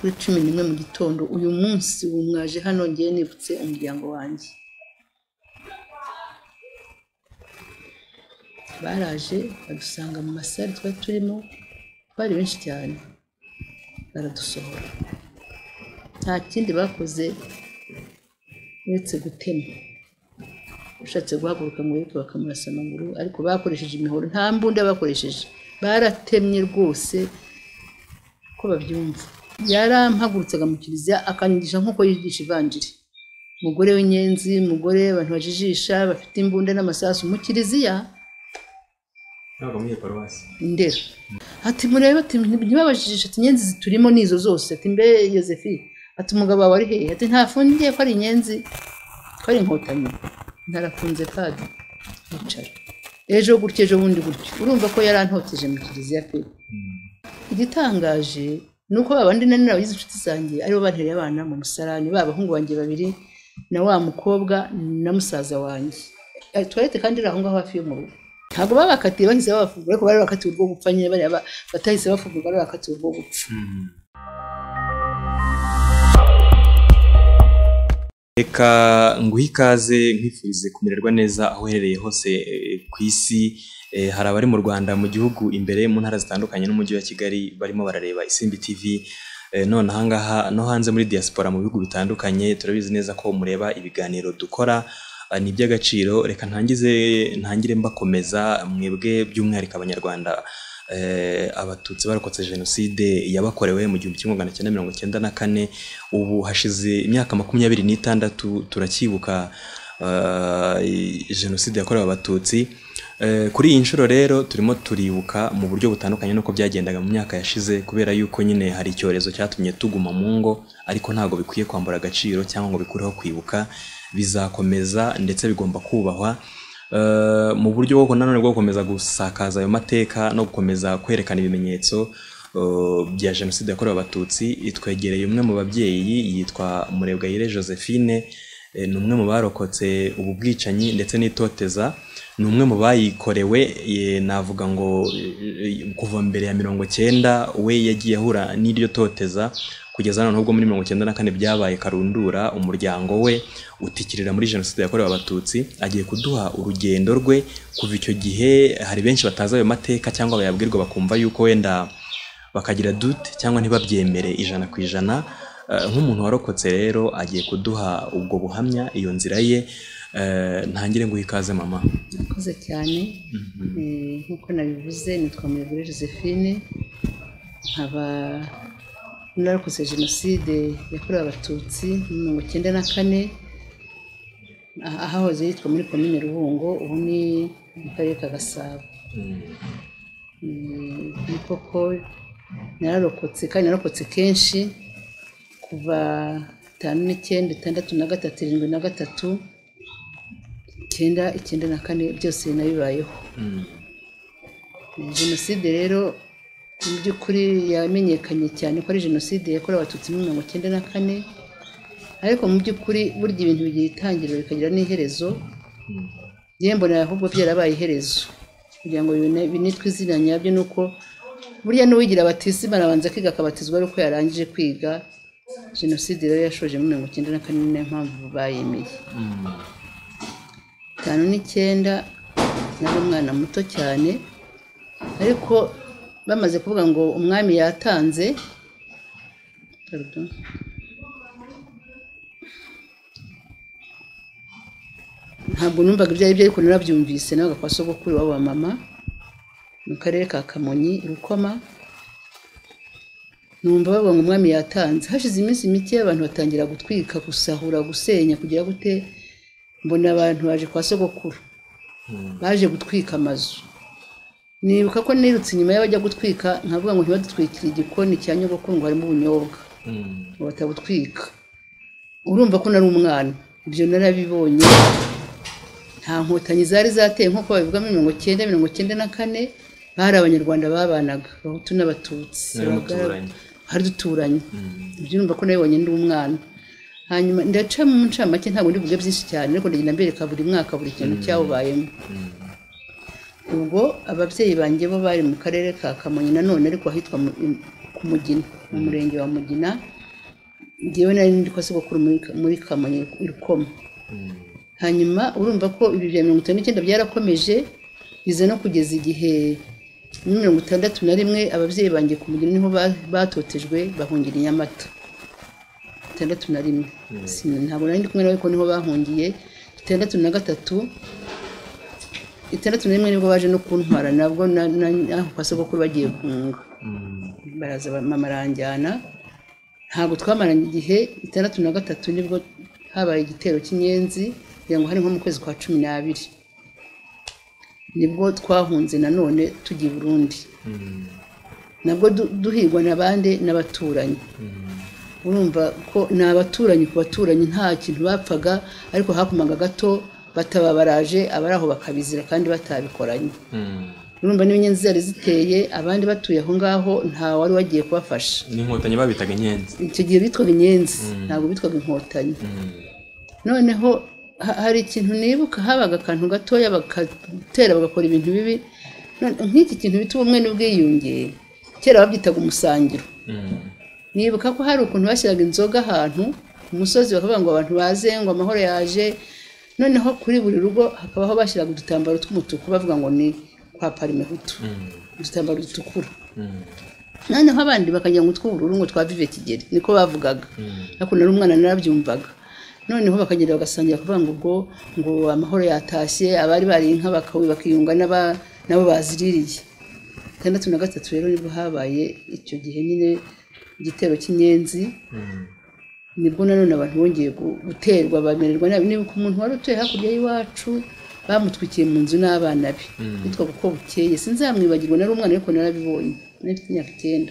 kuri 11 mu gitondo uyu munsi umwaje hano ngiye nibutse umuryango wanjye baraje badusanga mu masari twa turimo bari benshi cyane baradusohora nta kindi bakoze uretse gutema ushatse guhaguruka mu yitwa bakamurasa amaguru ariko bakoresheje imihoro nta mbunda bakoresheje baratemye rwose ko babyumva yarampagurutsaga mu kiliziya akanyigisha nkuko yigisha ivanjiri umugore w'inyenzi umugore abantu bajijisha bafite imbunda n'amasasu mu kiliziya ntabwo muri paruwasi Ndera ati murebe ati ntibabajijisha ati inyenzi ziturimo nizo zose ati mbe Yosefi ati umugabo wawe ari hehe ati ntafungiye ko ari inyenzi ko ari inkotanyi ntarafunze padi yicara ejo gutyo ejo bundi gutyo urumva ko yarantoteje mu kiliziya pe igitangaje nuko babandi nani nabagize inshuti zanjye aribo bantereye abana mu musarani babahungu banjye babiri na wa mukobwa na musaza wanjye twarete kandi aho ngaho hafi yo mu rugo ntabwo babakatiye bahise babafungura ariko bari bakatiye urwo gupfa nyine bari batahise bafungura bari bakatiye urwo gupfa reka nguhe ikaze nkwifurize kumererwa neza aho uherereye hose ku isi hari abari mu Rwanda mu gihugu imbere mu ntara zitandukanye n'umujyi wa Kigali barimo barareba Isimbi TV none ahangaha no hanze muri diaspora mu bihugu bitandukanye turabizi neza ko mureba ibiganiro dukora ni iby'agaciro reka ntangire mbakomeza mwebwe by'umwihariko abanyarwanda abatutsi barokotse jenoside yabakorewe mu 1994 ubu hashize imyaka 26 turakibuka jenoside yakorewe abatutsi kuri iyi nshuro rero turimo turibuka mu buryo butandukanye nuko byagendaga mu myaka yashize kubera yuko nyine hari icyorezo cyatumye tuguma mu ngo ariko ntago bikwiye kwambura agaciro cyangwa ngo bikureho kwibuka bizakomeza ndetse bigomba kubahwa mu buryo bwo nanone bwo gukomeza gusakaza ayo mateka no gukomeza kwerekana ibimenyetso bya jenoside yakorewe abatutsi itwegereye umwe mu babyeyi yitwa Murebwayire Josephine ni umwe mu barokotse ubu bwicanyi ndetse n'itoteza ni umwe mu bayikorewe navuga ngo kuva mbere ya 90 we yagiye ahura n'iryo toteza kugeza none ubwo muri 94 byabaye karundura umuryango we utikirira muri jenoside yakorewe abatutsi agiye kuduha urugendo rwe kuva icyo gihe hari benshi bataza ayo mateka cyangwa bayabwirwa bakumva yuko wenda bakagira dute cyangwa ntibabyemere 100% nk'umuntu warokotse rero agiye kuduha ubwo buhamya iyo nzira ye ntangire ngo ikaze mama nakoze cyane nkuko nabivuze nitwa Murebwayire Josephine nkaba narokotse jenoside yakorewe abatutsi mu 1994 ahahoze yitwa muri komine Ruhungo ubu ni mu karere ka Gasabo ni koko nararokotse kandi narokotse kenshi kuva 5 9 6 3 9 byose nabibayeho jenoside rero mu by'ukuri yamenyekanye cyane ko ari jenoside yakorewe abatutsi mu 1994 ariko mu by'ukuri burya ibintu bigiye itangiriro bikagira n'iherezo mbona ahubwo byarabaye iherezo kugira ngo binitwe izina nyabyo nuko burya n'uwigira abatisima arabanza kwiga akabatizwa ariko yarangije kwiga jenoside rero yashoje mu 1994 niyo mpamvu bayemeye 5 nari umwana muto cyane ariko bamaze kuvuga ngo umwami yatanze ntabwo numvaga ibyo ari byo ariko narabyumvise nabaga kwa sogokuru wabo mama mu karere ka Kamonyi Rukoma numva bavuga ngo umwami yatanze hashize iminsi mike abantu batangira gutwika gusahura gusenya kugira gute mbona abantu baje kwa sogokuru baje gutwika amazu nibuka ko nirutse inyuma y'abajya gutwika nkavuga ngo ntibadutwikire igikoni cya nyogokuru ngo harimo ubunyobwa ngo batabutwika urumva ko nari umwana ibyo narabibonye nta nkotanyi zari zateye nkuko babivuga muri 1994 bari abanyarwanda babanaga abahutu n'abatutsi hari duturanye ibyo numva ko nabibonye ndi umwana hanyuma ndaca mu ncamake ntabwo ndivuge byinshi cyane ariko ndagenda mbereka buri mwaka buri kintu cyawubayemo ubwo ababyeyi banjye bo bari mu karere ka Kamonyi nanone ariko ahitwa ku ku Mugina mu murenge wa Mugina ngewe nari ndi kwa sogokuru muri Kamonyi Rukoma. Hanyuma urumva ko ibi bya 59 byarakomeje bize no kugeza igihe 61 ababyeyi banjye ku Mugina niho batotejwe bahungira i Nyamata. 61 ntabwo nari ndi kumwe nawe ko niho bahungiye. 61 nibwo baje no kuntwara nabwo aho kwa sogokuru bagiye kunga. Baraza mama aranjyana ntabwo twamaranye igihe. 63 nibwo habaye igitero cy'inyenzi kugira ngo hari nko mu kwezi kwa 12 nibwo twahunze nanone tugiye Burundi. Nabwo duhigwa n'abandi n'abaturanyi. Urumva ko n'abaturanyi ku baturanyi nta kintu bapfaga ariko hakumaga gato batababaraje abaraho bakabizira kandi batabikoranye. Urumva n'inyenzi zari ziteye abandi batuye aho ngaho nta wari wagiye kubafasha. N'inkotanyi babitaga inyenzi. Icyo gihe bitwaga inyenzi ntabwo bitwaga inkotanyi. Noneho hari ikintu nibuka habaga akantu gatoya bakatera bagakora ibintu bibi. Nk'iki kintu bita ubumwe n'ubwiyunge kera babyitaga umusangiro. Nibuka ko hari ukuntu bashyiraga inzoga ahantu umusozi bakavuga ngo abantu baze ngo amahoro yaje. Noneho kuri buri rugo hakabaho bashyiraga udutambaro tw'umutuku bavuga ngo ni kwa Parimehutu. Udutambaro dutukura. Noneho abandi bakajya ngo tw'ubururu ngo twa Vive Kigeli niko bavugaga. Ariko nari umwana narabyumvaga. Noneho bakagenda bagasangira kuvuga ngo amahoro yatashye abari bari inka bakiyunga nabo baziririye. 63 rero nibwo habaye icyo gihe nyine igitero cy'inyenzi. Nibwo nanone abantu bongeye guterwa bamererwa nabi. Nibuka umuntu wari utuye hakurya y'iwacu bamutwikiye mu nzu n'abana be bitwa kuko bukeye sinzamwibagirwa nari umwana ariko narabibonye nafite imyaka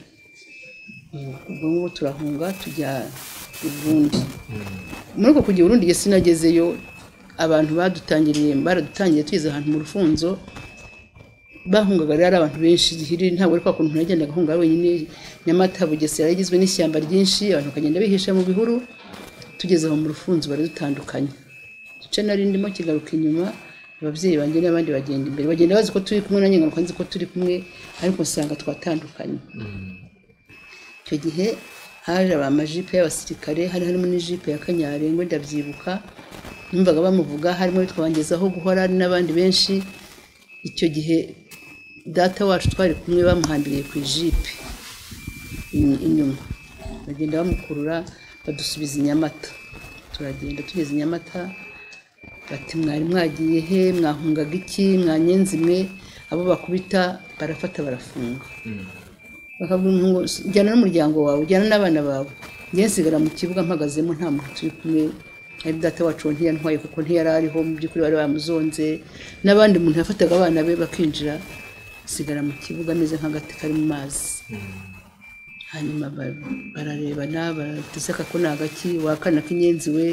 9. Ubwo ngo turahunga tujya i Burundi. Muri ko kujya Burundi sinagezeyo abantu baradutangiye twiza ahantu mu Rufunzo bahungaga rero abantu benshi zihiri ntabwo ari kwa kuntu nagendaga hunga wenyine. Nyamata Bugesera yagizwe n'ishyamba ryinshi abantu bakagenda bihisha mu bihuru. Tugeze aho mu Rufunzo bari dutandukanye. Igice nari ndimo kigaruka inyuma ababyeyi banjye n'abandi bagenda imbere bagenda bazi ko turi kumwe nanjye ngo nzi ko turi kumwe ariko usanga twatandukanye. Icyo gihe haje abamajipe y'abasirikare harimo n'ijipe ya Kanyarengwe ndabyibuka numvaga bamuvuga harimo bitwangezaho guhora n'abandi benshi. Icyo gihe data wacu twari kumwe bamuhambiriye ku ijipe inyuma bagenda bamukurura badusubiza i Nyamata. Turagenda tugeze i Nyamata bati mwari mwagiye he mwahungaga iki mwanyenzi mwe abo bakubita barafata barafunga. Bakabwira ngo jyana n'umuryango wawe jyana n'abana bawe. Ngiye nsigara mu kibuga mpagazemo nta muntu turi kumwe. Ari data wacu ntiyantwaye kuko ntiyari ariho mu by'ukuri bari bamuzonze n'abandi muntu yafataga abana be bakinjira sigara mu kibuga ameze nk'agati kari mu mazi. Hanyuma bararebana barateseka ko nagaki wakana k'inyenzi we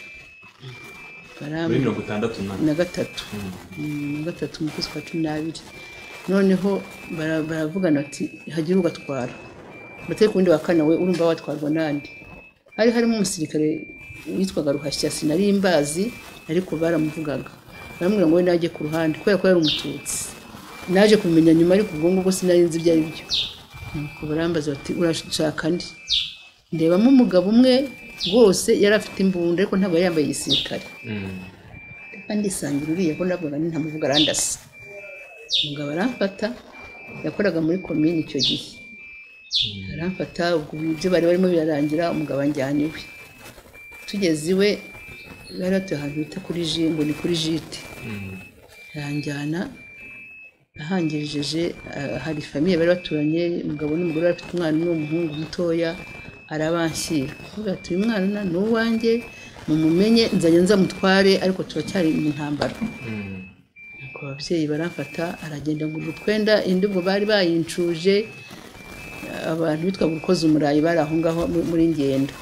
muri 63 mu kwezi kwa 12. Noneho baravugana ati hagira ugatwara bateye kundi wakana we urumva watwarwa nandi. Harimo umusirikare witwaga Ruhashya sinari imbazi ariko baramuvugaga baramubwira ngo we naje ku ruhande kubera ko yari umututsi. Naje kumenya nyuma ariko ubwo ngo sinari nzi ibyo ari byo. Nuko barambaza bati urashaka ndi ndebamo umugabo umwe rwose yari afite imbunda ariko ntabwo yambaye igisirikare. Kandi sangira uriye ko nabwo ntamuvuga arandasa. Umugabo aramfata yakoraga muri komine icyo gihe. Aramfata ubwo ibyo bari barimo birarangira umugabo anjyana iwe. Tugeze iwe yaratuye ahantu bita kuri Jimbo ni kuri Jite. Yanjyana ahangirije hari famiye bari baturanye umugabo n'umugore bafite umwana n'umuhungu mutoya arabanshyira. Vuga ati uyu mwana ni uwanjye mumumenye nzajya nzamutware ariko turacyari mu ntambara. Nuko ababyeyi baramfata aragenda ngo utwenda indi ubwo bari bayincuje abantu bitwa gukoza umurayi bari aho ngaho muri ngendo.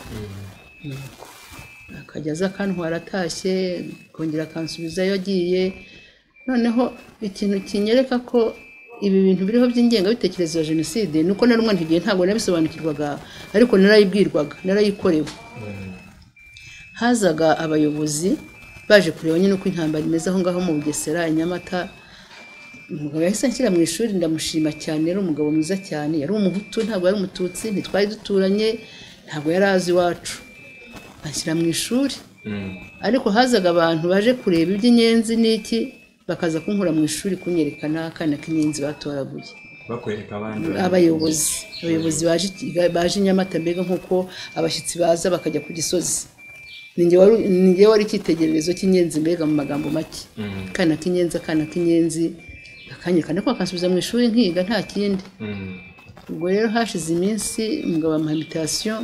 Akajya aza akantwara atashye kongera akansubizayo agiye. Noneho ikintu kinyereka ko ibi bintu biriho by'ingenga bitekerezo ya jenoside nuko nari umwana igihe ntabwo nabisobanukirwaga ariko narayibwirwaga narayikorewe. Hazaga abayobozi baje kureba nyine uko intambara imeze aho ngaho mu Bugesera i Nyamata umugabo yahise anshyira mu ishuri ndamushima cyane, yari umugabo mwiza cyane, yari umuhutu ntabwo yari umututsi, ntitwari duturanye, ntabwo yari azi iwacu, anshyira mu ishuri. Ariko hazaga abantu baje kureba iby'inyenzi n'iki, bakaza kunkura mu ishuri kunyerekana akana k'inyenzi batoraguye, bakwereka abandi abayobozi baje i Nyamata, mbega nk'uko abashyitsi baza bakajya ku Gisozi. Ninjye wari icyitegererezo cy'inyenzi, mbega mu magambo make, akana k'inyenzi akanyekana ko akansubiza mu ishuri nkiga nta kindi. Ubwo rero hashize iminsi umugabo amuha invitation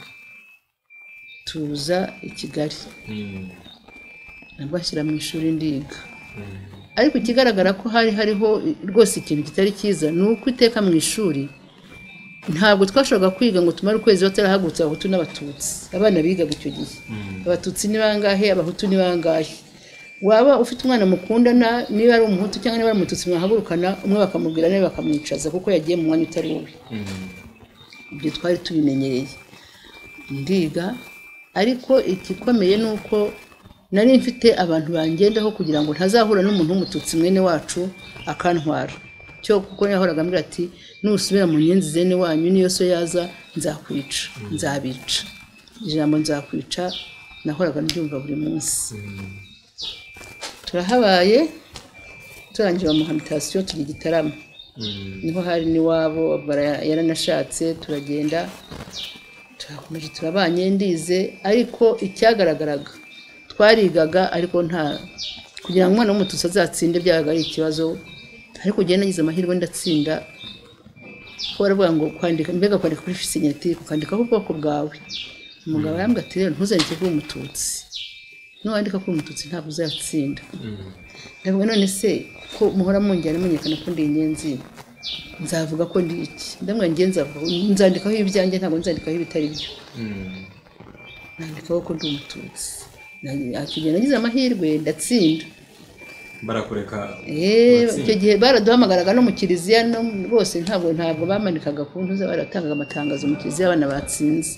tuza i Kigali, nabwo ashyira mu ishuri ndiga. Ariko ikigaragara ko hariho rwose ikintu kitari cyiza, ni uko iteka mu ishuri ntabwo twashoboraga kwiga ngo tumare ukwezi batarahagurutse abahutu n'abatutsi. Abana bigaga icyo gihe, abatutsi ni bangahe, abahutu ni bangahe. Waba ufite umwana mukundana, niba ari umuhutu cyangwa niba ari umututsi, mwahagurukana umwe bakamubwira nawe bakamwicaza kuko yagiye mu mwanya utari wowe. Ibyo twari tubimenyereye. Ndiga, ariko igikomeye ni uko nari mfite abantu bangendaho kugira ngo ntazahura n'umuntu w'umututsi mwene wacu akantwara. Cyo kuko yahoraga ambwira ati nusubira mu nyenzi zene wanyu niyo so yaza nzakwica, nzabica. Ijambo nzakwica nahoraga mbyumva buri munsi. Turahabaye, turangira mu invitation turi Gitarama, niho hari n'iwabo yaranashatse, turagenda turakomeje turabanye ndize. Ariko icyagaragaraga twarigaga, ariko nta kugira ngo umwana w'umututsi azatsinde byabaga ari ikibazo. Ariko ugenda nagize amahirwe ndatsinda, ko baravuga ngo kwandika kuri signature, ukandikaho ubwoko bwawe. Umugabo arambwira ati rero ntuzandike kuri umututsi, nuwandika kuri umututsi ntabwo uzatsinda. Ndavuga none se ko muhora munjyana munyekana ko ndi inyenzi, nzavuga ko ndi iki? Ndamwe nzandikaho ibyanjye, ntabwo nzandikaho ibitari byo. Nandikaho ko ndi umututsi. Akigenda nagize amahirwe ndatsinda. Barakureka? Icyo gihe baraduhamagaraga no mu kiliziya, no rwose ntabwo bamanikaga ku ntuza, baratangaga amatangazo mu kiliziya abana batsinze.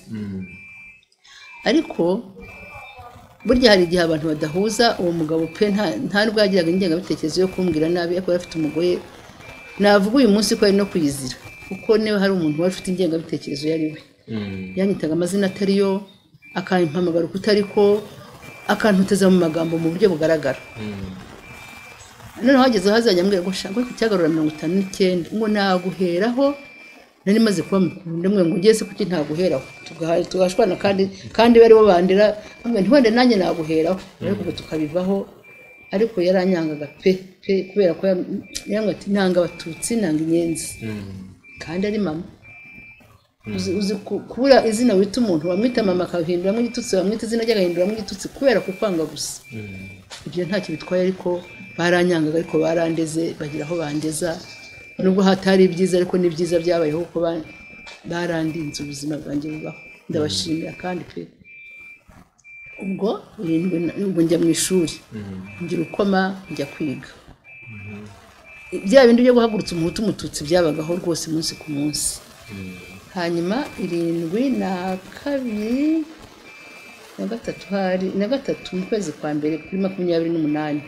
Ariko burya hari igihe abantu badahuza. Uwo mugabo pe nta nubwo yagiraga ingengabitekerezo yo kumbwira nabi, ariko afite umugore navuga uyu munsi ko ari no kuyizira, kuko niba hari umuntu wari ufite ingengabitekerezo yari we. Yanyitaga amazina atari yo, akampamagara uko utari ko, akantuteza mu magambo mu buryo bugaragara. Noneho hagezeho hazajya ambwira ngo shaka ku cyagarura 59 ngo naguheraho, nari maze kuba mukuru. Ndamwe ngo ngeze kuki ntaguheraho, tugashwana kandi bari bo bandira, bamwe ntiwende nanjye naguheraho, ariko ubwo tukabivaho. Ariko yaranyangaga pe kubera ko yanga ati nanga abatutsi nanga inyenzi, kandi ari mama. Uzi kubura izina wita umuntu, wamwita mama akahinduramo igitutsi, wamwita izina ry'agahinduramo igitutsi kubera kukwanga gusa. Ibyo ntacyo bitwaye, ariko baranyangaga, ariko barandeze bagira aho bandeza. Nubwo hatari byiza, ariko ni byiza byabayeho kuko barandinze ubuzima bwanjye bubaho. Ndabashimira kandi pe. Ubwo njya mu ishuri, ngira ukoma njya kwiga. Bya bindi byo guhagurutsa umuhutu umututsi byabagaho rwose umunsi ku munsi. Hanyuma 72 na gatatu mu kwezi kwa mbere kuri 28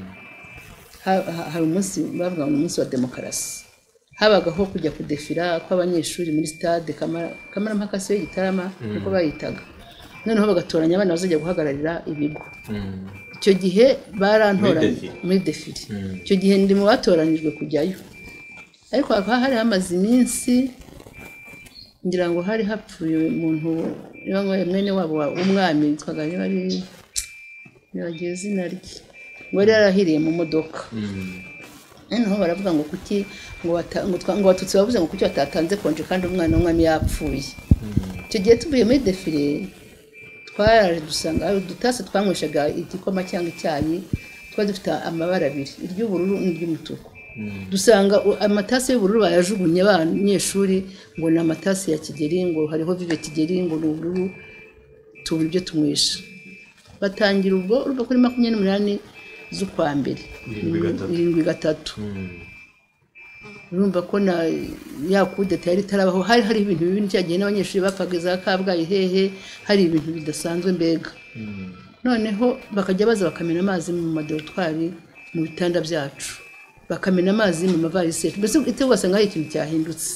hari umunsi bavuga ngo umunsi wa demokarasi. Habagaho kujya kudefira kw'abanyeshuri muri stade Kamarampaka se y'Igitarama niko bayitaga. Noneho bagatoranya abana bazajya guhagararira ibigo. Icyo gihe barantoranye muri defire. Icyo gihe ndi mu batoranijwe kujyayo, ariko hari hamaze iminsi, ngira ngo hari hapfuye umuntu mwene wabo w'umwami witwaga nibagiye izina rye, ngo yari yarahiriye mu modoka. Noneho baravuga ngo kuki ngo abatutsi bavuze ngo kuki batatanze konje kandi umwana w'umwami yapfuye. Icyo gihe tuvuye muri defire twaraje dusanga udutase twanyweshaga igikoma cyangwa icyayi, twari dufite amabara abiri, iry'ubururu n'iry'umutuku. Dusanga amatasi y'ubururu bayajugunye abanyeshuri ngo ni amatasi ya Kigeli, ngo hariho vive Kigeli, ngo n'ubururu tubura ibyo tumwisha. Batangira ubwo urva kuri 28 z'ukwa mbere 73. Urumva ko na yakudeta yari tarabaho, hari ibintu bibi cyagiye n'abanyeshuri bapfagiza Kabgayi hehe, hari ibintu bidasanzwe mbega. Noneho bakajya baza bakamena amazi mu madorotwari mu bitanda byacu. bakamena amazi mu mavarisi mbese itego wasanga hari ikintu cyahindutse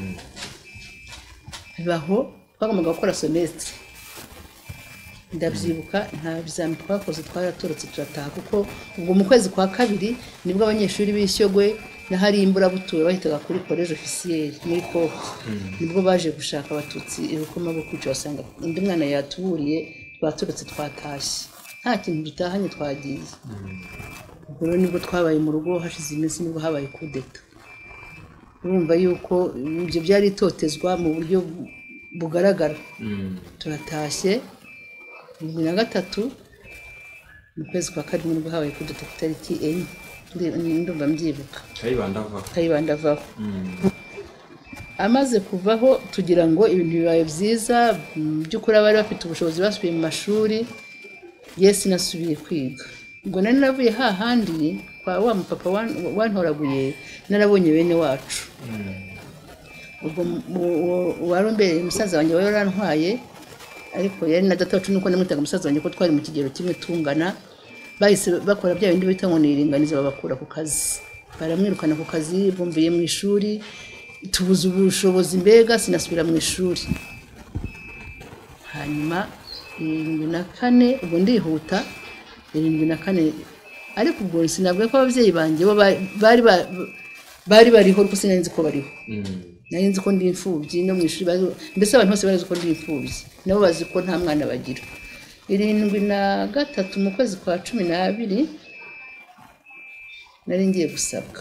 bibaho twagombaga gukora semestre ndabyibuka nta bizami twakoze twaratorotse turataha kuko ubwo mu kwezi kwa kabiri nibwo abanyeshuri bishyogwe na hari imburabutura bahitaga kuri college officiel muri Koke nibwo baje gushaka abatutsi ibukoma bwo kwica basanga undi mwana yatuburiye twatorotse twatashye nta kintu dutahanye twagiye ubwo nibwo twabaye mu rugo hashize iminsi nibwo habaye kudeta urumva yuko ibyo byari itotezwa mu buryo bugaragara turatashye 2023 mu kwezi kwa karindwi nibwo habaye kudeta ku tariki 4 ndumva mbyibuka Kayibanda avaho amaze kuvaho tugira ngo ibintu bibaye byiza by'ukuri abari bafite ubushobozi basubiye mu mashuri yesi nasubiye kwiga ubwo nari navuye hahandi kwa wa mupapa wantoraguye narabonye bene wacu ubwo warumbere umusaza wanjye warantwaye ariko yari na data wacu nuko namwitaga umusaza wanjye ko twari mu kigero kimwe tungana bahise bakora bya bindi bita ngo niringaniza babakura ku kazi baramwirukana ku kazi bumviye mu ishuri tubuze ubushobozi mbega sinasubira mu ishuri hanyuma 74 ubwo ndihuta 74 ariko ubwo sinabwiye ko abavyeyi banje bo bariho ariko sinanzi ko bariho nari nzi ko ndi imfubyi no mu ishuri mbese abantu bose barazi ko ndi imfubyi nabo bazi ko nta mwana bagira 73 mu kwezi kwa 12 nari ngiye gusabwa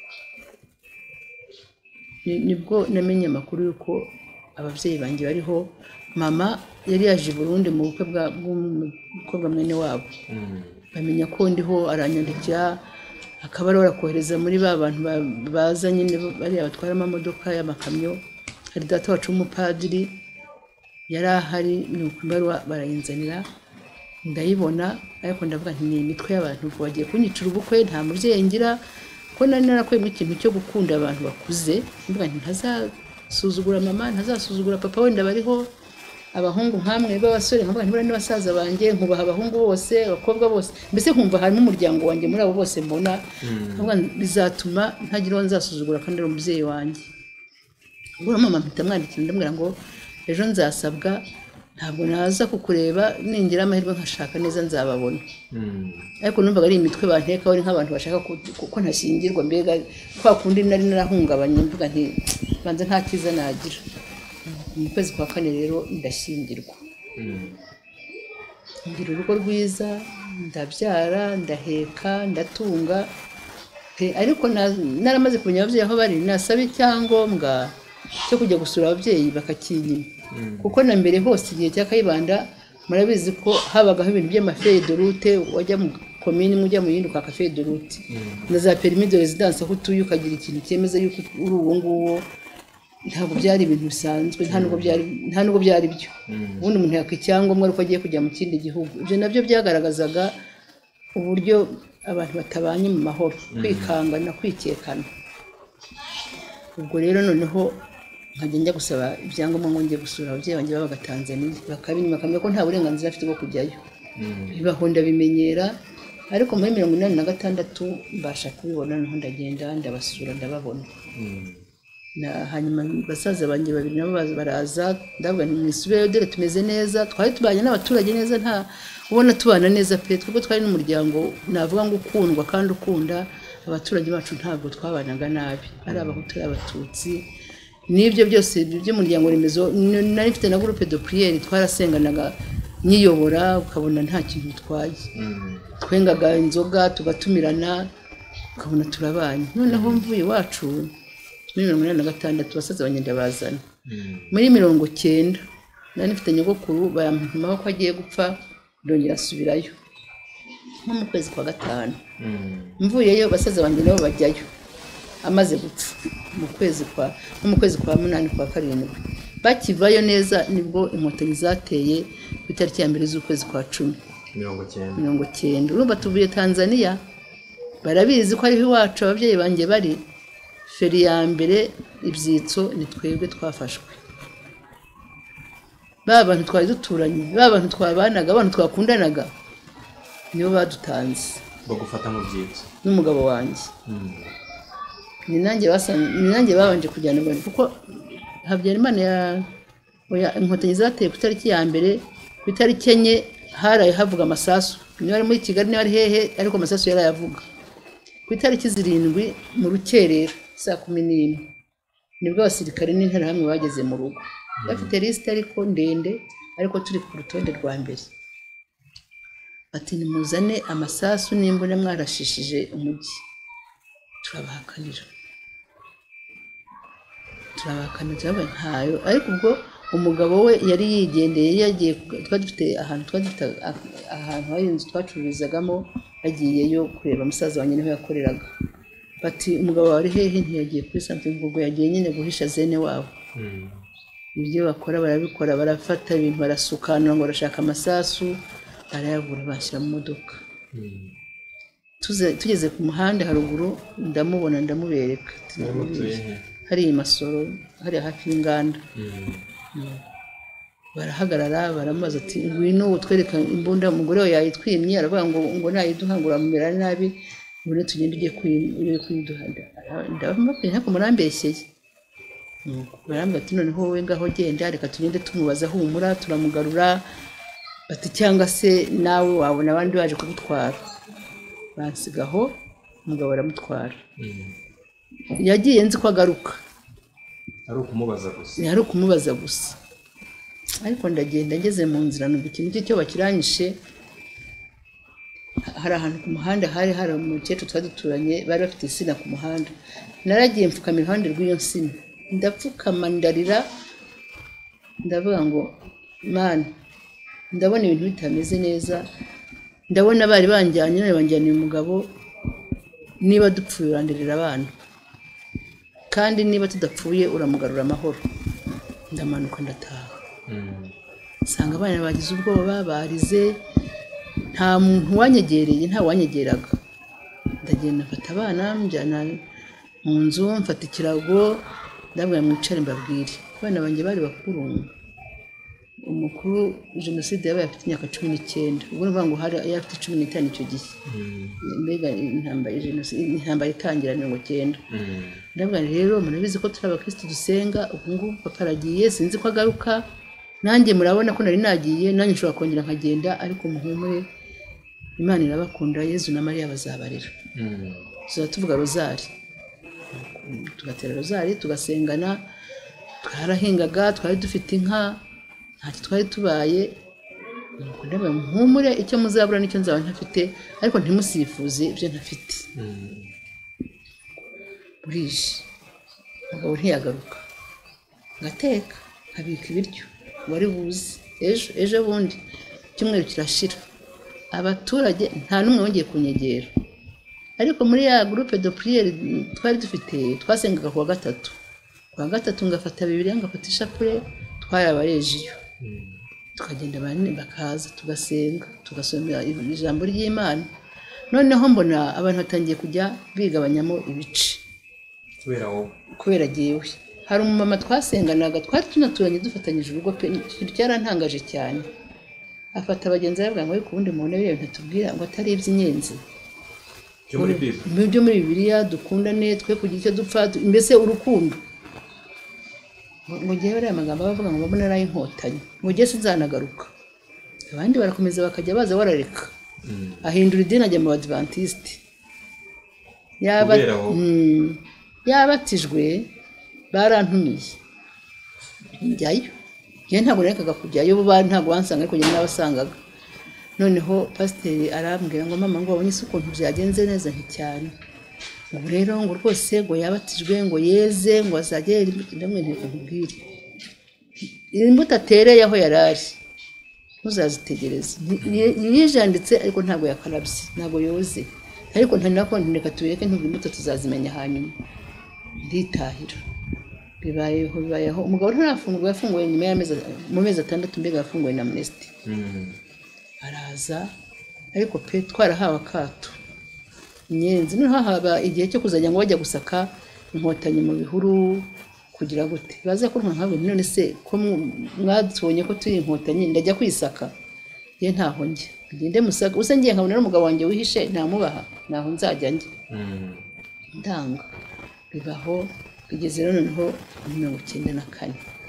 nibwo namenye amakuru yuko abavyeyi banje bariho mama yari yaje i Burundi mu bukwe bwa mwene wabo bamenya ko ndiho aranyandikira akaba ari warakohereza muri ba bantu baza nyine bari abatwara amamodoka y'amakamyo hari data wacu umupadiri yari ahari nuko imbaruwa barayinzanira ndayibona ariko ndavuga nti ni imitwe y'abantu bagiye kunyicira ubukwe nta muvyeyi ngira ko nari narakwemwe ikintu cyo gukunda abantu bakuze mvuga nti ntazasuzugura mama ntazasuzugura papa wenda bariho abahungu nkamwe b'abasore nkavuga nti bari n'abasaza banjye nkubaha abahungu bose abakobwa bose mbese nkumva harimo umuryango wanjye muri abo bose mbona nkavuga bizatuma ntagira nzasuzugura kandi ari umuvyeyi wanjye ubwo mama mpita mwandikira ndamubwira ngo ejo nzasabwa ntabwo naza kukureba ningira amahirwe nkashaka neza nzababona ariko numvaga ari imitwe banteka ari nk'abantu bashaka ko ntashyingirwa mbega kwa kundi nari narahungabanye mvuga nti banze nta kiza nagira mu kwezi kwa 4 rero ndashyingirwa ngira urugo rwiza ndabyara ndaheka ndatunga ariko naramaze kumenya abavyeyi aho bari nasaba icyangombwa cyo kujya gusura abavyeyi bakakinyima kuko na mbere hose igihe cya Kayibanda murabizi ko habagaho ibintu by'amafeye de route wajya mu commune mujya mu yindi kwa feye de route na za permis de résidence aho utuye ukagira ikintu cyemeza yuko uri uwo nguwo ntabwo byari ibintu bisanzwe nta nubwo byari byo ubundi umuntu yakicyangombwa ariko agiye kujya mu kindi gihugu ibyo nabyo byagaragazaga uburyo abantu batabanye mu mahoro kwikangana kwikekana ubwo rero noneho nkajya njya gusaba ibyangombwa ngo njye gusura abavyeyi banjye babaga Tanzania bakabinyuma kamwe ko nta burenganzira afite bwo kujyayo bibaho ndabimenyera ariko muri 86 mbasha kubibona naho ndagenda ndabasura ndababona na hanyuma basaza banjye babiri nabo baraza ndavuga nti mwisubireyo dore tumeze neza twari tubanye n'abaturage neza nta ubona tubana neza pe twebwe twari n'umuryango navuga ngo ukundwa kandi ukunda abaturage bacu ntabwo twabanaga nabi ari abahutu abatutsi nibyo byose by'umuryango remezo nari mfite na groupe de prière twarasenganaga nyiyobora ukabona nta kintu twaye twengaga inzoga tugatumirana ukabona turabanye noneho mvuye iwacu muri 86 basaza banyenda bazana muri 90 nari mfite nyogokuru bayampima ko agiye gupfa ndongera asubirayo nko mu kwezi kwa 5 mvuyeyo basaza banje nabo bajyayo amaze gupfa mu kwezi kwa 8 kwa 7 bakivayo neza nibwo inkotanyi zateye ku itariki ya mbere z'ukwezi kwa 10 90 urumva tuvuye Tanzania barabizi ko ari iwacu abavyeyi banje bari feri ya mbere ibyitso ni twebwe twafashwe bantu twari duturanye bantu twabanaga abantu twakundanaga nibo badutanze bagufata mu byitso n'umugabo wanjye ni nanjye babanje kujyana abantu kuko Habyarimana inkotanyi zateye ku itariki ya mbere, ku itariki enye haraye havuga amasasu, niba ari muri Kigali niba ari hehe, ariko amasasu yarayavuga. Ku itariki 7 mu rukerera saa 11 nibwo abasirikare n'interahamwe bageze mu rugo, bafite lisite ariko ndende, ariko turi ku rutonde rwa mbere. Ati nimuzane amasasu n'imbunda mwarashishije umujyi, turabahakanira ntayo. Ariko ubwo umugabo we yari yigendeye, yagiye dufite ahantu hari inzu twacururizagamo, yagiyeyo kureba musaza wanjye niho yakoreraga. Bati umugabo wari hehe, ntiyagiye kuri santere, ubwo yagiye nyine guhisha zene wabo. Ibyo bakora barabikora, barafata ibintu barasukana ngo barashaka amasasu, barayagura bashyira mu modoka. Tugeze ku muhanda haruguru ndamubona, ndamubereka hari Masoro, hari hafi y'inganda. Barahagarara baramubaza ati ngwino utwereka imbunda, umugore we yayitwimye, aravuga ngo nayiduhangura mumera nabi, ngwino tugende ugiye kuyiduhanda. Ndabamubwira ntako murambeshyeye. Barambwira ati noneho wowe ngaho genda, reka tugende tumubaza humura, turamugarura. Bati cyangwa se nawe wabona abandi baje kugutwara. Bansigaho, umugabo aramutwara. Yagiye nzi ko agaruka, ari ukumubaza gusa. Ariko ndagenda ngeze mu nzira numva ikintu cyo bakiranyishe. Hari ahantu ku muhanda hari umukecuru twari duturanye, bari bafite insina ku muhanda. Naragiye mfukama iruhande rw'iyo nsina, ndapfukama ndarira, ndavuga ngo Mana, ndabona ibintu bitameze neza, ndabona bari banjyanye, none banjyaniye umugabo, niba dupfuye uranderera abana, kandi niba tudapfuye uramugarura amahoro. Ndamanuka ndataha. Sanga abana bagize ubwoba, barize, nta muntu wanyegereye, nta wanyegeraga. Ndagenda mfata abana mjyana mu nzu, mfata ikirago, ndabwira mwicare mbabwire. Abana banjye bari bakuru, umukuru jenoside yabaye afite imyaka 19, ubwo numva ngo hari afite 15 icyo gihe. Mbega intambara itangira 19. Ndabwira rero murabizi ko turi abakristo dusenga, ubungu papa aragiye, sinzi ko agaruka, nanjye murabona ko nari nagiye, nanjye nshobora kongera nkagenda, ariko muhumure, Imana irabakunda, Yezu na Mariya bazabarira. Tuvuga rozari, tugatera rozari, tugasengana, twarahingaga, twari dufite inka, ntacyo twari tubaye. Ndabona muhumure, icyo muzabura nicyo nzaba ntafite, ariko ntimusifuze ibyo ntafite. Burije umugabo ntiyagaruka, ngateka nkabika ibiryo wari buzi. Ejo bundi icyumweru kirashira, abaturage nta n'umwe wongeye kunyegera. Ariko muri ya groupe de prière twari dufite, twasengaga ku wa gatatu ngafata Bibiliya, ngafata ishapure, twarabarejiyo, tukagenda bane bakaza tugasenga, tugasomera ijambo ry'Imana. Noneho mbona abantu batangiye kujya bigabanyamo ibice kubera giyewe. Hari umumama twasenganaga, twari tunaturanye dufatanyije urugo pe, cyarantangaje cyane. Afata abagenzi aravuga ngo ariko ubundi muntu biriya ntatubwira ngo atari iby'inyenzi byo muri Bibiliya, dukundane, twe kugira icyo dupfa, mbese urukundo. Ngo giye bari amagambo bavuga ngo babona ari inkotanyi, ngo giye sinzanagaruka. Abandi barakomeza bakajya baza warareka, ahindura idini ajya mu Adventiste. Yabatijwe barantumiye njyayo, ye ntabwo narekaga kujyayo, bo ntabwo bansanga, ariko njye nabasangaga. Noneho pasiteri arambwira ngo mama, ngo wabonye ukuntu byagenze neza cyane, ubu rero ngo rwose ngo yabatijwe, ngo yeze, ngo azajye. Ndamwe ntikubwire imbuto atereye aho yarari, muzazitegereze. Yijanditse ariko ntabwo yakarabye, ntabwo yoze, ariko ntanako ntireka tubireke, ntubwo imbuto tuzazimenya hanyuma. Nditahira. Bibayeho umugabo ntarafungwa, yafunguwe nyuma y'amezi, mu mezi 6 mbega yafunguwe na Amnesty. Araza, ariko pe twarahawe akato inyenzi. Noneho haba igihe cyo kuzajya ngo bajya gusaka inkotanyi mu bihuru kugira gute, baza ko ntabwo none se ko mwadubonye ko turi inkotanyi ndajya kwisaka. Ye ntaho njye ngende musaka, usa ngiye nkabona n'umugabo wanjye wihishe, ntamubaha, naho nzajya njye. Ndanga bibaho bigeze rero noneho 1994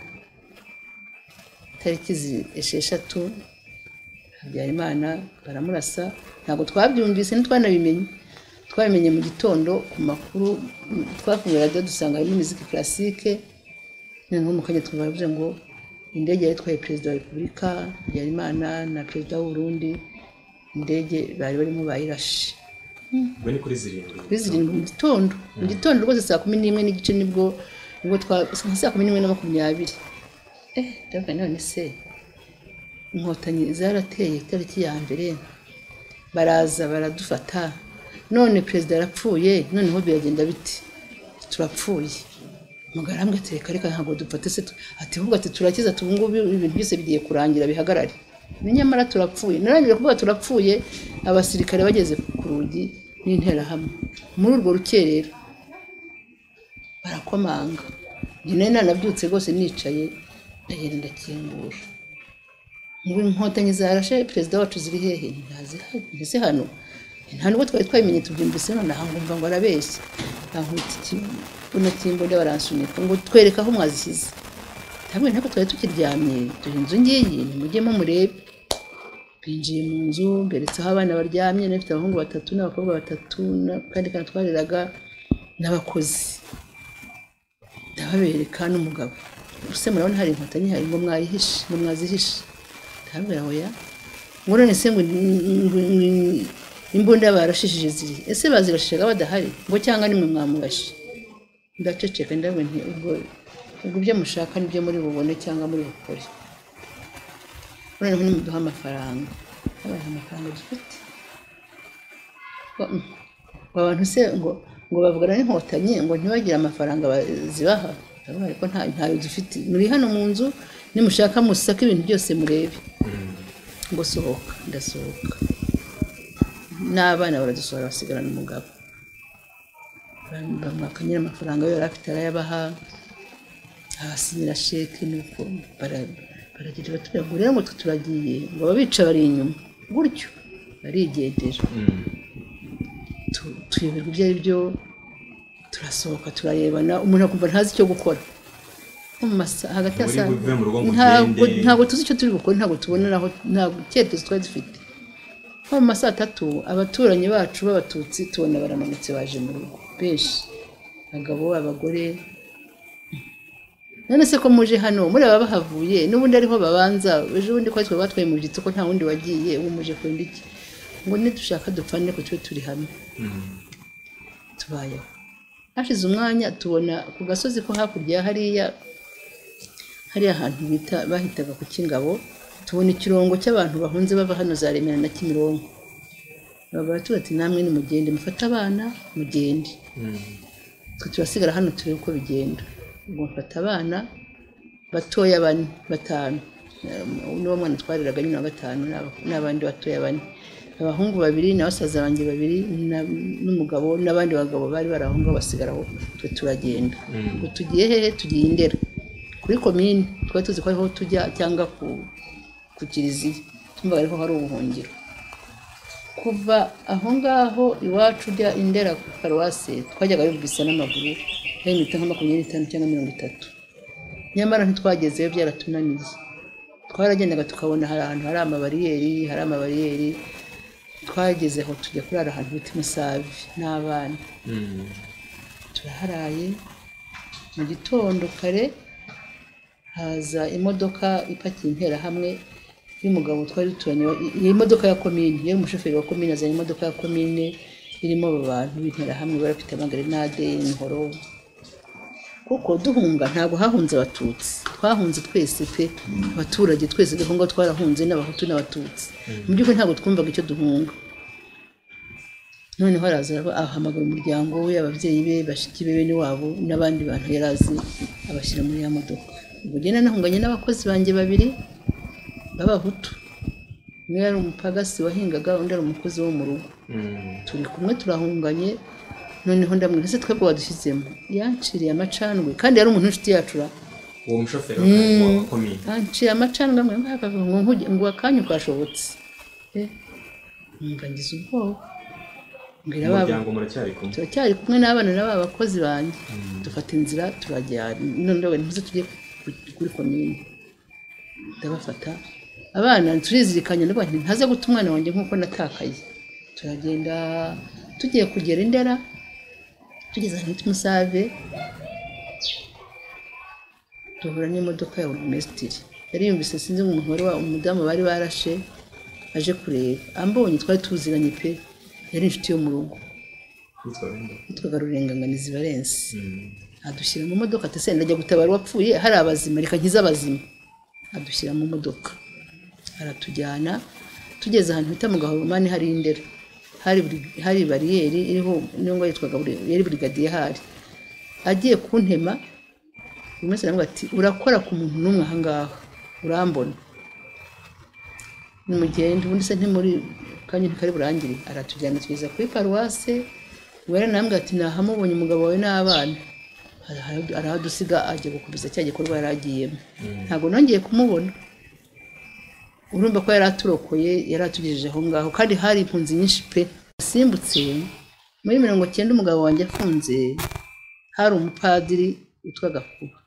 tariki 6 Habyarimana baramurasa ntabwo twabyumvise ntitwanabimenye twabimenye mu gitondo ku makuru twafunguye radio dusanga ari musique classique noneho mu kanya twavuze ngo indege yatwaye perezida wa Repubulika Habyarimana na perezida w'u Burundi indege bari barimo bayirashe bari kuri zirindwi mu gitondo rwose saa 11 n'igice nibwo saa 11:20 ndavuga none se inkotanyi zarateye tariki ya mbere baraza baradufata none perezida yarapfuye noneho biragenda biti turapfuye mugarambwe tereka reka ntabwo dupfate se ati vuga ati turakiza tubungubu ibintu byose bigiye kurangira bihagarare nyamara turapfuye narangije kuvuga turapfuye abasirikare bageze ku rugi n'intera hamwe muri urwo rukerera barakomanga nyine nanabyutse rwose nicaye ndagenda ndakingura ngo inkotanyi zarashe perezida wacu ziri hehe ntazi hano nta nubwo twari twabimenye tubyumvise none ahangumva ngo arabeshye ankubita unatimbo ndabaransunika ngo twereka aho mwazishyize tamwe ntako twari tukiryamye turi inzu ngiyi nimujyemo murebe binjiye mu nzu mberetse aho abana baryamye nafite abahungu 3 n'abakobwa 3 kandi kana twareraga n'abakozi ndababereka n'umugabo use murabona hari inkotanyi hari ngo mwayihishe ngo mwazihishe tambera hoya ngorane se ngo imbunda barashishije ziri ese bazirashije badahari ngo cyangwa nimwe mwamurashe ndaceceka ndawe nti ubwo byo mushaka nibyo muri bubone cyangwa muri bukore noneho nimuduha amafaranga dufite abantu se ngo bavugana n'inkotanyi ngo ntibagire amafaranga zibaha ariko ntayo dufite muri hano mu nzu nimushaka musaka ibintu byose murebe ngo sohoka ndasohoka n'abana baradusohora basigarana umugabo bamwakanyira amafaranga yo yarafite arayabaha abasinyira sheke nuko baragira batubwira rero ngo turagiye ngo babica bari inyuma gutyo barigendera tuyoberwa ibyo ari byo turasohoka turarebana umuntu akumva ntazi icyo gukora hagati ya saa ntabwo tuzi icyo turi gukora ntabwo tubona naho ntabwo cyerekezo twari dufite nko mu masaa 3 abaturanyi bacu b'abatutsi tubona baramanutse baje mu rugo benshi abagabo abagore none se ko muje hano muri aba bahavuye n'ubundi ariho babanza ejo bundi ko twe batwaye mu gitsi ko nta wundi wagiye ubu muje kwenda iki ngo nidushaka dupfane ko turi hamwe tubayeho hashize umwanya tubona ku gasozi ko hakurya hariya ahantu bahitaga ku Kingabo tubona ikirongo cy'abantu bahunze bava hano za Remera na Kimironko baba ati namwe ni mugende mufata abana mugende turasigara hano turi uko bigenda ngo mfata abana batoya 5 n'uwo mwana twariraga nyine 5 n'abandi batoya 4 abahungu 2 n'abasaza banjye 2 n'umugabo n'abandi bagabo bari barahunga basigaraho twe turagenda ngo tugiye hehe tugiye Indera kuri komine twari tuzi ko aho tujya cyangwa ku kiliziya tumva ariko hari ubuhungiro kuva aho ngaho iwacu ujya Indera ku Paruwase twajyaga bibwisa n'amaguru y'imita nka 25 cyangwa 30 nyamara ntitwagezeyo byaratunaniye twaragendaga tukabona hari ahantu hari amabariyeri twagezeho tujya kurara ahantu bita Musavi n'abana turaharaye mu gitondo kare haza imodoka ipakiye intera hamwe y'umugabo twari duturanye iyi modoka ya komine yari umushoferi wa komine azanye imodoka ya komine irimo abantu b'intera hamwe barafite amagrenade y'inhoro kuko duhunga ntabwo hahunze abatutsi twahunze twese pe abaturage twese duhunga twarahunze n'abahutu n'abatutsi mu by'ukuri ntabwo twumvaga icyo duhunga none haraza ahamagara umuryango we ababyeyi be bashiki be bene wabo n'abandi bantu yarazi abashyira muri ya modoka ubwo gena nahunganye n'abakozi banjye 2 b'abahutu umwe yari umupagasi wahingaga undi ari umukozi wo mu rugo turi kumwe turahunganye noneho ndamwira se twebwe wadushyizemo yanciriye amacandwe kandi yari umuntu inshuti yacu uwo mushoferi wa komine yanciriye amacandwe ngo akanyu kashobotse ngize ubwoba mbwira babo umuryango muracyari kumwe turacyari kumwe n'abana n'aba bakozi banjye dufata inzira turajyana none ntize tujye kuri komine ndabafata abana turizirikanye ndavuga nti ntaze guta umwana wanjye nk'uko natakaye turagenda tugiye kugera Indera tugeze ahantu Musave duhura n'imodoka ya burugumesitiri yari yumvise sinzi umuntu wari umudamu bari barashe aje kureba ambonye twari tuziranye pe yari inshuti yo mu rugo yitwaga Rurenganganizi Valence adushyira mu modoka ati se ndajya gutabara wapfuye hari abazima reka nkiza abazima adushyira mu modoka aratujyana tugeze ahantu bita mu Gahoromani hari Indera hari bariyeri iriho niyo ngo yitwaga yari brigadier hari agiye kuntema umese namwe ati urakora ku muntu numwe ahangaha urambona nimugende ubundi se ntimuri kanye ntikari burangire aratujyana tugeza kuri paruwase wera namwe ati nahamubonye umugabo wawe n'abana arahadusiga agiye gukubiza cya gikorwa yaragiyemo ntago nongeye kumubona urumva ko yaraturokoye yaratugejeje aho ngaho kandi hari impunzi nyinshi pe simbutse muri 90 umugabo wanjye afunze hari umupadiri witwa Gakuba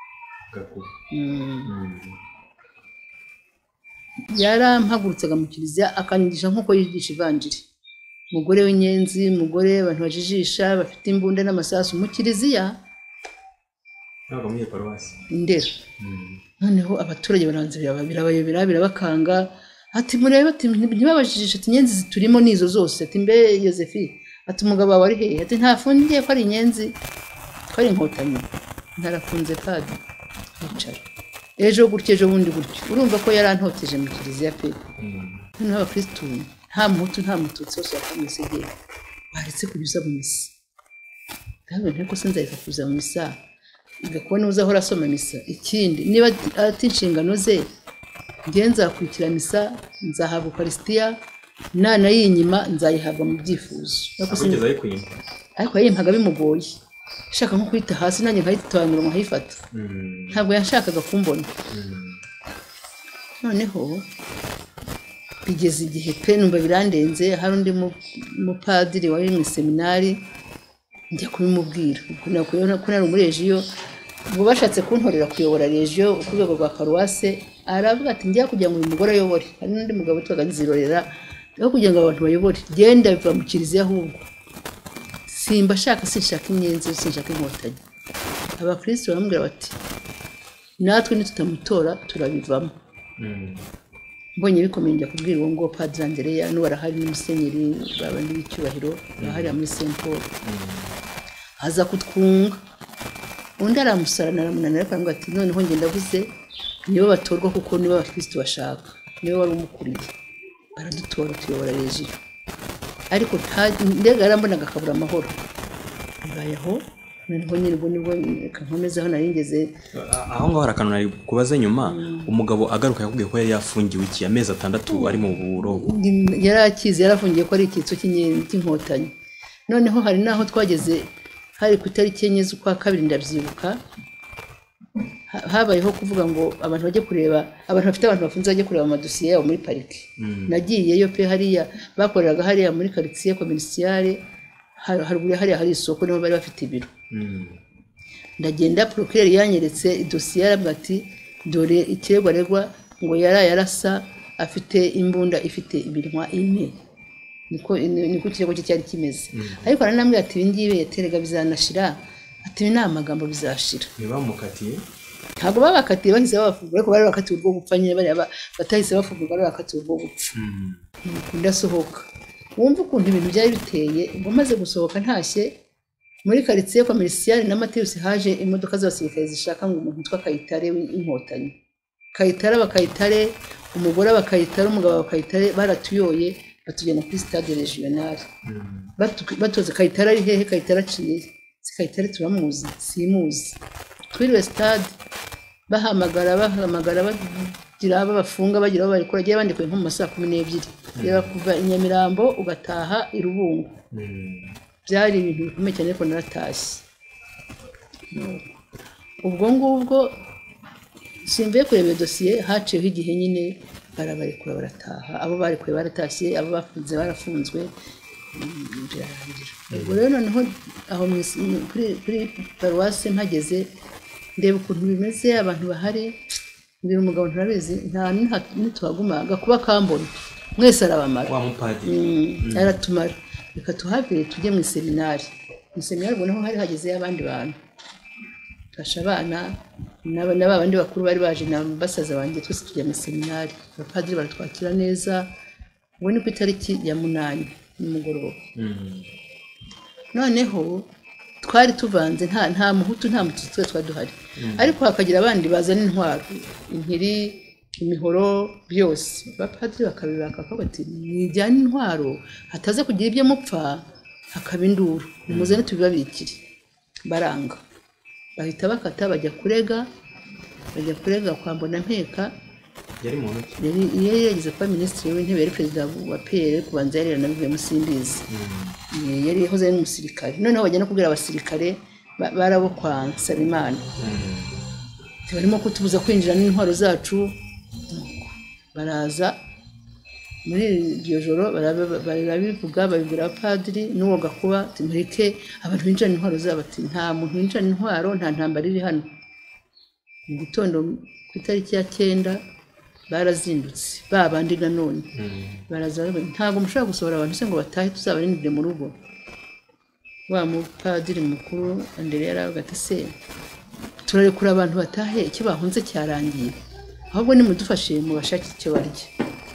yarampagurutsaga mu kiliziya akanyigisha nk'uko yigisha ivanjiri umugore w'inyenzi umugore abantu bajijisha bafite imbunda n'amasasu mu kiliziya ntabwo muri paruwasi Indera noneho abaturage baranze birabayobera birabakanga ati murebe ati ntibabajijisha ati inyenzi ziturimo nizo zose ati mbe Yosefi ati umugabo wawe ari hehe ati ntafungiye ko ari inyenzi ko ari inkotanyi ntarafunze kandi yicara ejo gutyo ejo bundi gutyo urumva ko yarantoteje mu kiliziya pe noneho abakristu nta muhutu nta mututsi wose yakamwisegeye baretse kunyuza mu misa kandi nteko sinzahita kuza mu misa igakubona uza ahora asoma misa ikindi niba ati inshingano ze ngenza kwikira misa nzahabwa Eucharistia nana yinyima nzayihabwa mu byifuzo ariko yimpaga bimugoye shaka nko kwita hasi nanjye nkayitwanura nkayifata ntabwo yashakaga kumbona noneho bigeze igihe pe numva birandenze hari undi mupadiri wari mu seminari njya kubimubwira ko nari umurejiyo ngo bashatse kuntorera kuyobora rejiyo ku rwego rwa paruwase aravuga ati njya kugira ngo uyu mugore ayobore hari n'undi mugabo witwaga Nzirorera yo kugira ngo abantu bayobore genda biva mu kiliziya ahubwo sinshaka inyenzi sinshaka inkotanyi abakristo baramubwira bati natwe nitutamutora turabivamo mbonye bikomeye njya kubwira uwo ngo Padre Andrea n'uwarahari n'umusenyeri babandi b'icyubahiro bahari muri Saint Paul aza kutwunga undi aramusarana aramunanira akavuga ati noneho nge ndavuze nibo batorwa kuko nibo abakristo bashaka nibo wari umukuriye baradutora tuyobora rejiyo ariko ndega yarambonaga akabura amahoro bibayeho noneho nyir'ubwo nibwo kankomeza aho naringeze aho ngaho hari akantu nari kubaza nyuma umugabo agaruka yakubwiye ko yari yafungiwe iki amezi 6 ari mu burogo yari akize yarafungiye ko ari icyitso cy'inkotanyi noneho hari naho twageze hari ku itariki 4 z'ukwa kabiri ndabyibuka habayeho kuvuga ngo abantu bajye kureba abantu bafite abantu bafunze bajye kureba amadosiye yabo muri pariki nagiyeyo pe hariya bakoreraga hariya muri quartier commerciale hariya hari isoko niho bari bafite ibiro ndagenda procureur yanyeretse idosiye yarabwa ati dore ikirego aregwa ngo yarasa afite imbunda ifite iminwa ine niko kirego cyari kimeze ariko aranambwira ati ibingibe yaterega bizanashira ati ni amagambo bizashira ntibamukatiye ntabwo babakatiye bahise bafungura ariko bari bakatiye urwo gupfa nyine bari batahise bafungura bari bakatiye urwo gupfa ndasohoka wumva ukuntu ibintu byari biteye ngo maze gusohoka ntashye muri quartier commerciale na Mateus haje imodoka z'abasirikare zishaka ngo umuntu witwa Kayitare w'inkotanyi Kayitare umugore bakayitare umugabo bakayitare baratuyoye batugena kuri stade regionale batoze Kayitare ari hehe Kayitare aciye Kayitare turamuzi simuzi twiriwe stade bahamagara bagira bafunga bagira bari kuragiye bandikuye nko mu masaha 12 reba kuva Inyamirambo ugataha irubungu byari ibintu bikomeye cyane ko naratashye ubwo ngubwo simvuye kureba dosiye haciyeho igihe nyine barabarekura barataha abo barekuye baratashye abo bafunze barafunzwe birarangira ubwo rero noneho aho kuri paruwasi mpageze ndeba ukuntu bimeze abantu bahari mbwira umugabo nturabizi nta nituhaguma gakuba kambona mwese arabamara wa mupadiri aratumara reka tuhave tujye mu seminari ubwo naho hari hagezeyo abandi bantu fasha abana n'abandi bakuru bari baje na basaza banjye twese tujya mu seminari abapadiri baratwakira neza ubu ni ku itariki ya 8 nimugoroba noneho twari tuvanze nta muhutu nta mututsi twari duhari ariko hakagira abandi bazana intwaro inkiri imihoro byose abapadiri bakabibaka bati nijyana intwaro hataze kugira ibyo mupfa hakaba induru nimuzane tubibabikire baranga bahita bakata bajya kurega kwa Mbonampeka yari mu ntoki yari yagize kuba minisitiri w'intebe yari perezida wa PL kubanza yari yaranabivuye Musimbizi yari yahoze ari umusirikare noneho bajya no kubwira abasirikare barabo kwa Nsabimana barimo kutubuza kwinjira n'intwaro zacu baraza muri iryo joro barabivuga babibwira abapadiri n'uwo gakuba timureke abantu binjira intwaro zabo ati nta muntu winjira intwaro nta ntambara iri hano mu gitondo ku itariki ya 9 barazindutse babandi nanone baraza ntago mushaka gusohora abantu se ngo batahe tuzabarindire mu rugo wa mupadiri mukuru Andrea yaravuga ati se turarekura abantu batahe icyo bahunze cyarangiye ahubwo nimudufashe mu bashaki icyo barya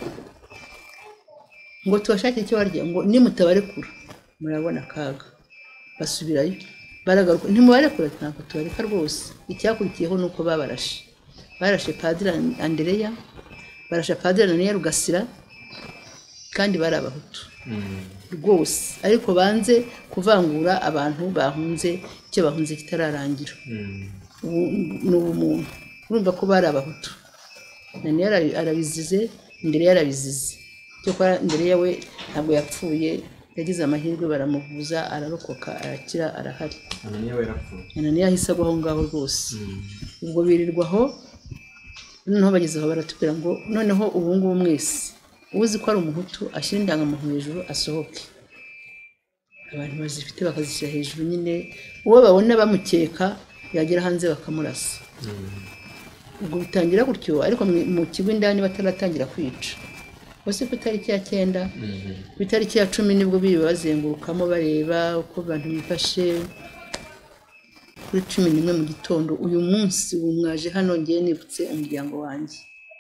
ngo tubashake icyo barya ngo nimutabarekura murabona kaga basubirayo baragaruka ntimubarekura ntabwo tubareka rwose icyakurikiyeho nuko barashe padiri Andrea barashe padiri Ananiya Rugasira kandi bari abahutu rwose ariko banze kuvangura abantu bahunze icyo bahunze kitararangira n'ubumuntu urumva ko bari abahutu Ananiya arabizize Andrea yarabizize cyo kwa Andrea we ntabwo yapfuye yagize amahirwe baramuvuza ararokoka arakira arahari Ananiya we yarapfuye Ananiya ahise agwaho ngaho rwose ubwo birirwaho noneho bagezeho baratubwira ngo noneho ubu ngubu mwese uzi ko ari umuhutu ashyira indangamuntu hejuru asohoke abantu bazifite bakazishyira hejuru nyine uwo babona bamukeka yagera hanze bakamurasa ubwo bitangira gutyo ariko mu kigo indani bataratangira kwica bose ku itariki ya 9 ku itariki ya 10 nibwo biri bazengurukamo bareba uko abantu bifashe kuri 11 mu gitondo uyu munsi umwaje hano ngiye nibutse umuryango wanjye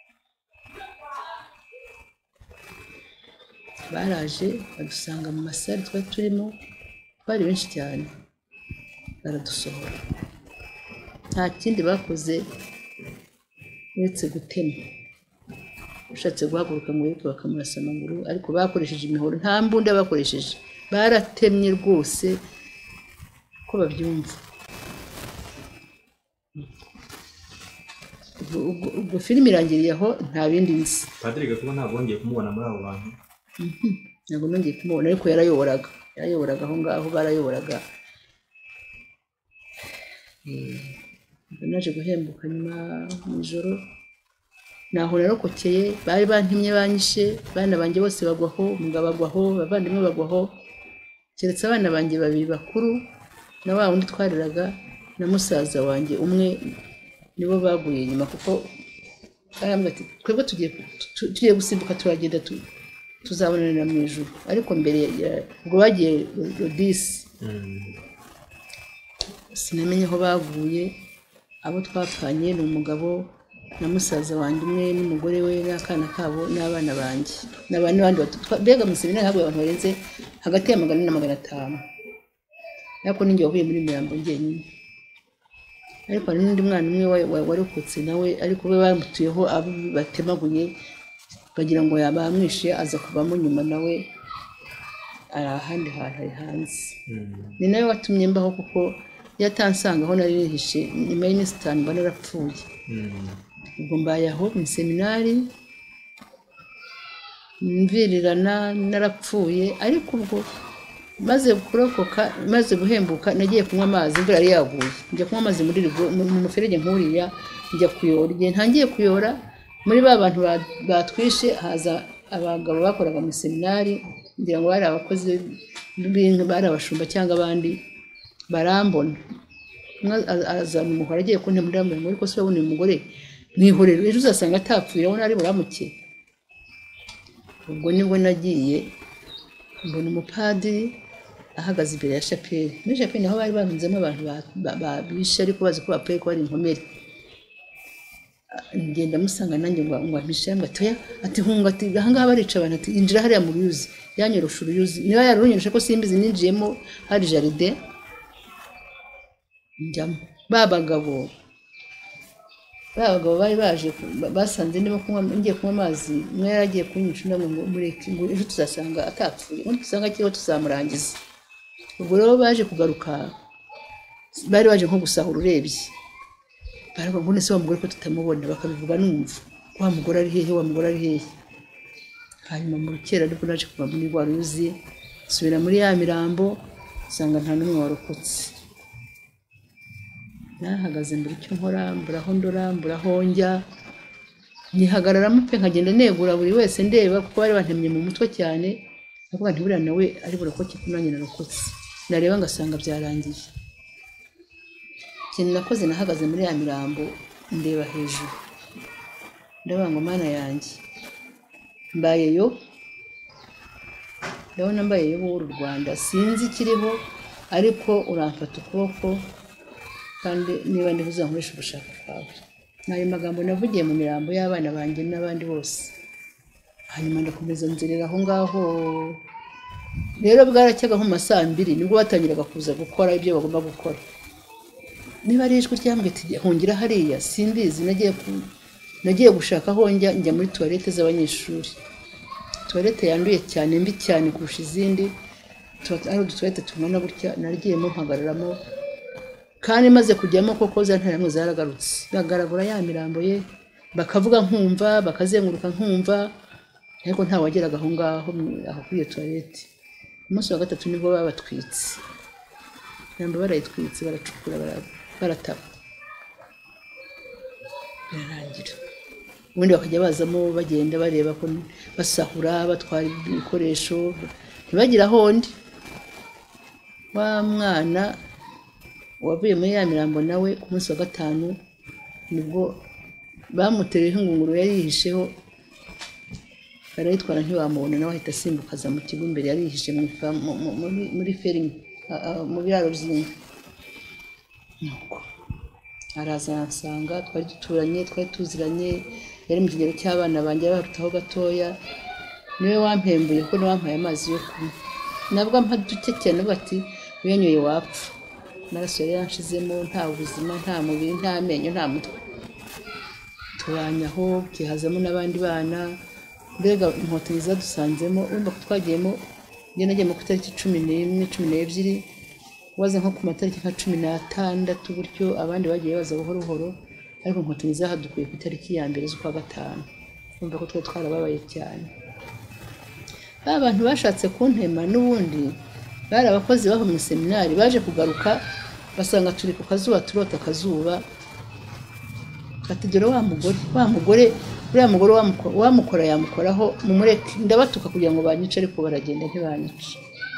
baraje badusanga mu masari twari turimo bari benshi cyane baradusohora nta kindi bakoze uretse gutema ushatse guhaguruka mu yuko bakamurasa amaguru ariko bakoresheje imihoro nta mbunda bakoresheje baratemye rwose ko babyumva ubwo filime irangiriye aho nta bindi nzi padiri Gakuba ntabwo wongeye kumubona muri abo bantu ntabwo nongeye kumubona ariko yarayoboraga aho ngaho barayoboraga naje guhembuka nyuma mu ijoro naho narokokeye bari bantimye banyishe bana banjye bose bagwaho umugabo agwaho abavandimwe bagwaho keretse abana banjye babiri bakuru na wa wundi twariraga na musaza wanjye umwe nibo baguye nyuma kuko arambwa ati twebwe tugiye gusimbuka turagenda tuzabonana mu ijuru ariko mbere ubwo bagiye Rodisi sinamenye aho baguye abo twapfanye ni umugabo na musaza wanjye umwe n'umugore we n'akana kabo n'abana banjye n'abandi bega mu seminari haguye abantu barenze hagati ya 100 na 500 ariko ninjye wahuye muri Mirambo njyenyine ariko hari n'undi mwana umwe warokotse nawe ariko we bamutuyeho abo batemaguye bagira ngo yabamwishe aza kuvamo nyuma nawe ari ahandi hantu ari hanze ni nawe watumye mbaho kuko yatansanga aho nari nihishe nyuma y'iminsi mba narapfuye ubwo mbaye aho mu seminari mvirirana narapfuye ariko ubwo maze kurokoka maze guhembuka nagiye kunywa amazi imvura yari yaguye njya kunywa amazi muri mu muferege nkuriya njya kuyora igihe ntangiye kuyora muri ba bantu batwishe haza abagabo bakoraga mu seminari ngira ngo bari abakozi bari abashumba cyangwa abandi barambona azana umuhoro agiye kuntemurira mu ariko se wabona uyu mugore mwihorero ejo uzasanga atapfuye urabona ari buramuke. Ubwo nibwo nagiye mbona umupadiri ahagaze imbere ya shapeli. Muri shapeli naho bari barunzemo abantu babishe ariko bazi ko bapfuye ko ari inkomere. Ngenda musanga nanjye ngo ampishe atoya ati hunga ati ahangaha barica abantu ati injira hariya mu ruyuzi yanyorosha uruyuzi niba yarunyoroshe ko simbizi ninjiyemo hari jaride njyamo. Babagabo bari baje basanze ndimo kunywa ngiye kunywa amazi umwe yaragiye kunyica undi ngo mureke ngo ejo tuzasanga atapfuye undi dusanga kiriho tuzamurangiza. Ubwo rero baje kugaruka bari baje nko gusahura urebye baravuga ngo nese wa mugore ko tutamubona bakabivuga numva wa mugore ari hehe wa mugore ari hehe. Hanyuma mu rukera ariko naje kuva muri rwa ruyuzi subira muri ya mirambo usanga nta n'umwe warokotse. Nahagaze mbere icyo nkora mburaho ndora mburaho njya nihagararamo pe nkagenda negura buri wese ndeba kuko bari bantemye mu mutwe cyane avuga nti buriya nawe ari burokoke ko nanjye narokotse nareba ngasanga byarangiye. Ikintu nakoze nahagaze muri ya mirambo ndeba hejuru ndavuga ngo mana yanjye mbayeyo ndabona mbayeyo w'u Rwanda sinzi kiriho ariko uramfata ukuboko kandi niba ndivuze nkoresha ubushaka bwawe. Nayo magambo navugiye mu mirambo y'abana banjye n'abandi bose. Hanyuma ndakomeza nzerera aho ngaho rero bwaracyaga nko masaa 2 nibwo batangiraga kuza gukora ibyo bagomba gukora. Niba ari ijwi ryambwiye ati hungira hariya simbizi nagiye gushaka aho njya muri toilette z'abanyeshuri. Toilette yanduye cyane mbi cyane kurusha izindi ari toilette tungana gutya narigiyemo mpagararamo kandi maze kujyamo koko za ntaramwe zaragarutse bagaragura ya mirambo ye bakavuga nkumva bakazenguruka nkumva ariko nta wageraga aho ngaho aho kuri iyo toilette. Umunsi wa gatatu nibwo babatwitse namba barayitwitse baracukura barataba birarangira. Ubundi bakajya bazamo bagenda bareba ko basahura batwara ibikoresho ntibagira hondi. Wa mwana wavuye muri ya mirambo nawe ku munsi wa gatanu nibwo bamutereyeho ingunguru yari yihisheho barayitwara ntibamubona nawe ahita asimbukaza mu kigo imbere yari yihishe muri ferme mu biraro by'inka. Nuko araza ansanga twari duturanye twari tuziranye yari mu kigero cy'abana banjye barutaho gatoya niwe wampembuye ko wampaye amazi yo kunywa nabwo ampa duke cyane bati uyanyoye wapfa. Amaraso yari yanshizemo nta ubuzima nta mubiri nta menyo nta mutwe turanyaho kihazamo n'abandi bana mbega inkotanyi zadusanzemo urumva ko twagiyemo njye nagiye ku itariki 11 12 waza nko ku matariki nka 16 gutyo abandi bagiye baza buhoro buhoro ariko inkotanyi zahadukuye ku itariki ya mbere z'ukwa gatanu. Urumva ko twe twarababaye cyane. Abantu bashatse kuntema n'ubundi bari abakozi baho mu seminari baje kugaruka basanga turi ku kazuba turota akazuba kategera wa mugore uriya mugore wamukora yamukoraho mumureke ndabatuka kugira ngo banyice ariko baragenda ntibanyice.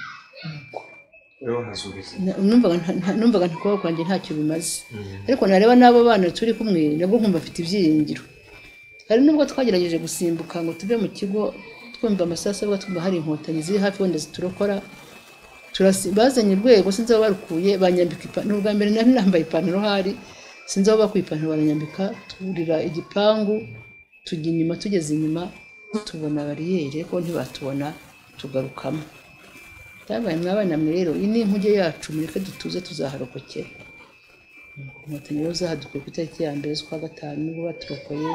Numvaga ntikuboko kwanjye ntacyo bimaze ariko nareba n'abo bana turi kumwe nabwo nkumva afite ibyiringiro. Hari nubwo twagerageje gusimbuka ngo tuve mu kigo twumva amasasu avuga twumva hari inkotanyi ziri hafi wenda ziturokora bazanye urwego sinzi aho barukuye banyambika ipantaro ubwa mbere nari nambaye ipantaro hari sinzi aho bakuye ipantaro baranyambika turira igipangu tujya inyuma tugeze inyuma tubona bariyeri ko ntibatubona tugarukamo. Tabaye mwabana mwe rero ini inkuge yacu mureke dutuze tuzaharokokera. Inkotanyi rero zahadukuye ku itariki ya mbere z'ukwa gatanu nibwo baturokoye.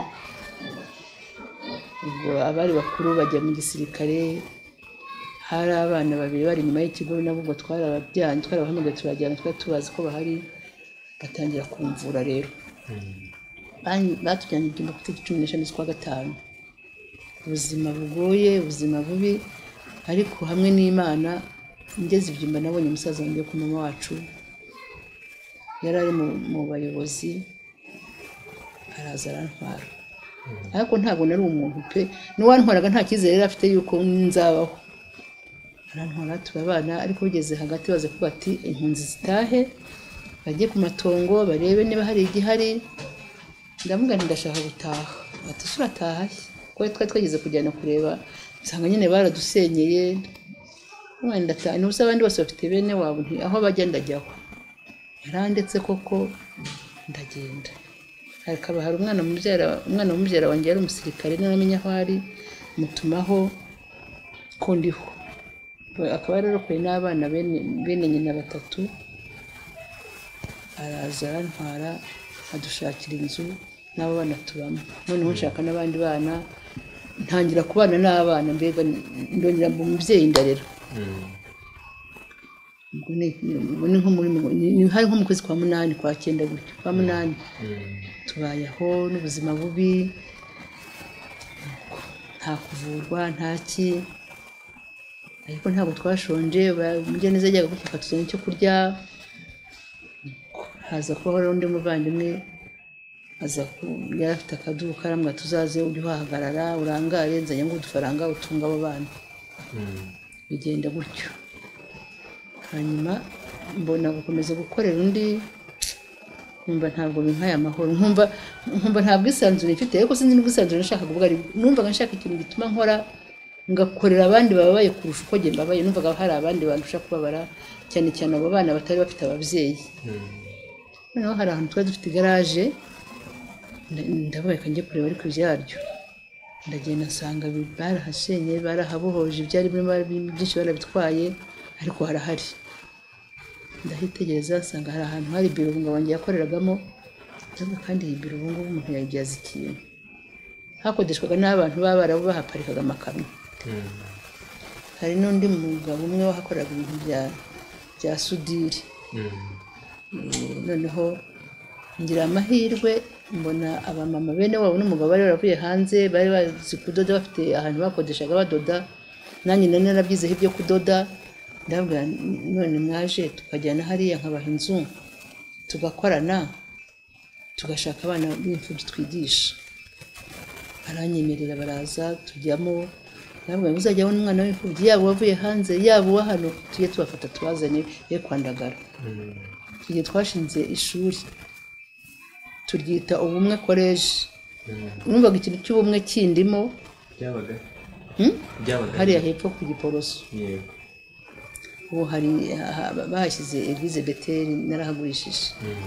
Ubwo abari bakuru bajya mu gisirikare hari abana babiri bari nyuma y'ikigo nabo twarabajyanye twarabahamagaye turajyana twari tubazi ko bahari batangira kumvura rero. Batujyanye igimba ku itariki 15 z'ukwa gatanu. Ubuzima bugoye ubuzima bubi ariko hamwe n'Imana ngeze ibyumba nabonye umusaza wanjye ku mama wacu yari ari mu bayobozi araza arantwara ariko ntabwo nari umuntu pe n'uwantwaraga nta cyizere yari afite yuko nzabaho barantwara turabana ariko bigeze hagati baza kuvuga ati impunzi zitahe bajye ku matongo barebe niba hari igihari ndavuga nti ndashaka gutaha ati surataha kuko twari twageze kujyana kureba nsanga nyine baradusenyeye wenda n'ubusa abandi bose bafite bene wabo nti aho bajya ndajyaho yarandetse koko ndagenda hakaba hari umwana w'umubyara wanjye yari umusirikare namenye aho ari mutumaho ko ndiho akaba yararokoye n'abana bene nyina batatu araza arantwara adushakira inzu n'abo bana tubamo noneho nshaka n'abandi bana ntangira kubana n'abana mbega ndongera mu mubyeyi ndarera hari nko mu kwezi kwa munani kwa cyenda gutyo kwa munani tubayeho n'ubuzima bubi nta kuvurwa ntaki ariko ntabwo twashonje umugenzi ajyaga gufata tuzana icyo kurya haza kubaho undi muvandimwe yari afite akaduka aramwa tuzaze ujye uhahagarara urangare nzanye ngo udufaranga utunga abo bana bigenda gutyo hanyuma mbona gukomeza gukorera undi nkumva ntabwo bimpaye amahoro nkumva nta bwisanzure mfite ariko sinzi n'ubwisanzure nashaka kuvuga numvaga nshaka ikintu gituma nkora ngakorera abandi bababaye kurusha uko njye mbabaye numvaga hari abandi bandusha kubabara cyane cyane abo bana batari bafite ababyeyi noneho hari ahantu twari dufite igaraje ndabaye kanjye kureba ariko ibyaryo ndagenda nsanga barahashenye barahabohoje ibyari byinshi barabitwaye ariko harahari ndahitegereza nsanga hari ahantu hari biro ngo wanjye yakoreragamo kandi iyi biro ubu ngubu umuntu yayibyaza ikintu hakodeshwaga n'abantu b'abarabu bahaparikaga amakamyo hari n'undi mugabo umwe wahakoraga ibintu bya sudire noneho ngira amahirwe mbona abamama bene wabo n'umugabo bari baravuye hanze bari bazi kudoda bafite ahantu bakodeshaga badoda nanjye nari narabyizeho ibyo kudoda ndabwira none mwaje tukajyana hariya nkabaha inzu tugakorana tugashaka abana b'imfubyi twigisha aranyemerera baraza tujyamo ndabwira uzajyaho n'umwana w'imfubyi yabo wavuye hanze yabo wa hano tujye tubafata tubazane ye kwandagara igihe twashinze ishuri turyita ubumwe koleji numvaga ikintu cy'ubumwe kindimo byabaga hariya hepfo ku Giporoso ubu hari bahashyize Eglise Beteli narahagurishije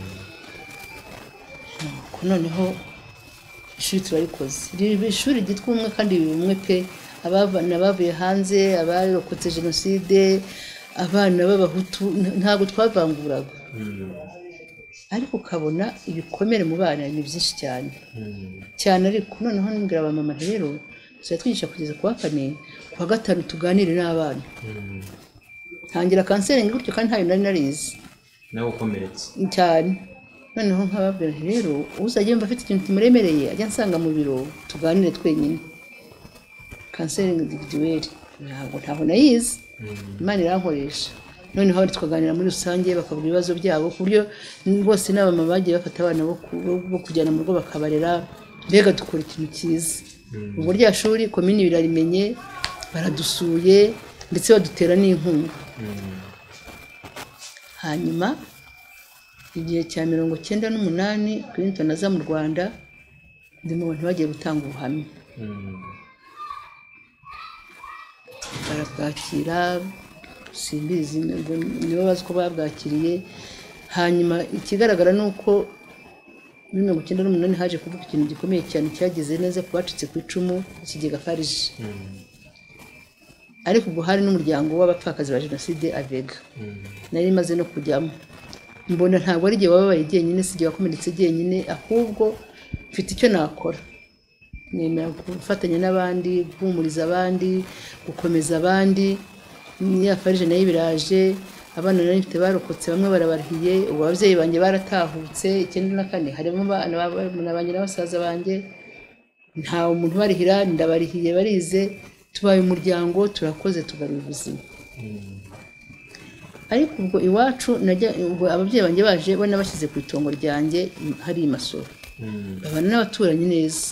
noneho ishuri turarikoze ishuri ryitwa ubumwe kandi ubumwe pe abana bavuye hanze abarokotse jenoside abana b'abahutu ntabwo twavanguraga ariko ukabona ibikomere mu bana ni byinshi cyane ariko noneho nibwira abamama rero twigisha kugeza ku wa kane ku wa gatanu tuganire n'abana ntangira kanseri gutyo kandi ntayo nari narizi nawe ukomeretse cyane noneho nkababwira rero uzajya yumva afite ikintu kimuremereye ajya nsanga mu biro tuganire twenyine kanseri individuelle ntabwo nayizi Imana irankoresha noneho tukaganira muri rusange bakavuga ibibazo byabo ku buryo bose n'abamama bagiye bafata abana bo kujyana mu rugo bakabarera mbega dukora ikintu cyiza ubwo rya shuri komini birarimenye baradusuye ndetse badutera n'inkunga hanyuma igihe cya 1998 Clinton aza mu Rwanda ndi mu bantu bagiye gutanga ubuhamya barabwakira simbizi nibo bazi ko babwakiriye hanyuma ikigaragara ni uko muri 1998 haje kuvuga ikintu gikomeye cyane cyageze neza ku bacitse ku icumu ikigega Farije ariko ubwo hari n'umuryango w'abapfakazi ba jenoside Avega nari maze no kujyamo mbona ntabwo ari igihe wababaye jyenyine si igihe wakomeretse jyenyine ahubwo mfite icyo nakora nemera gufatanya n'abandi guhumuriza abandi gukomeza abandi ya Farije nayo biraje abana nari mfite barokotse bamwe barabarihiye ubu ababyeyi banjye baratahutse 94 harimo abana banjye n'abasaza banjye nta umuntu barihira ndabarihiye barize tubaye umuryango turakoze tugarura ubuzima ariko ubwo iwacu ubwo ababyeyi banjye baje bo nabashyize ku itongo ryanjye hari imasoro babana n'abaturanyi neza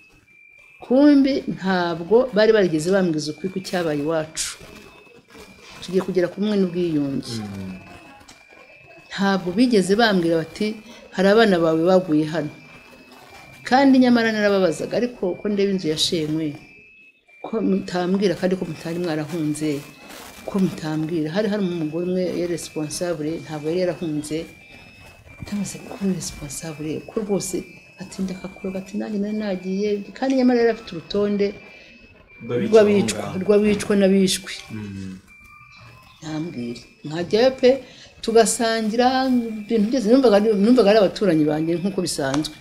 kumbi ntabwo bari barigeze bambwiza ukuri ku cyabaye iwacu tugiye kugera ku bumwe n'ubwiyunge ntabwo bigeze bambwira bati hari abana bawe baguye hano kandi nyamara narababazaga ariko ko ndeba inzu yashenywe ko mutambwira kandi ko mutari mwarahunze ko mutambwira hari umugore umwe yari responsable ntabwo yari yarahunze ndamaze ko responsable ko rwose atinda kakuru ati nanjye nari nagiye kandi nyamara yari afite urutonde rw'abicwa n'abishwe ntambwire nkajyayo pe tugasangira ibintu byose numvaga ari abaturanyi banjye nk'uko bisanzwe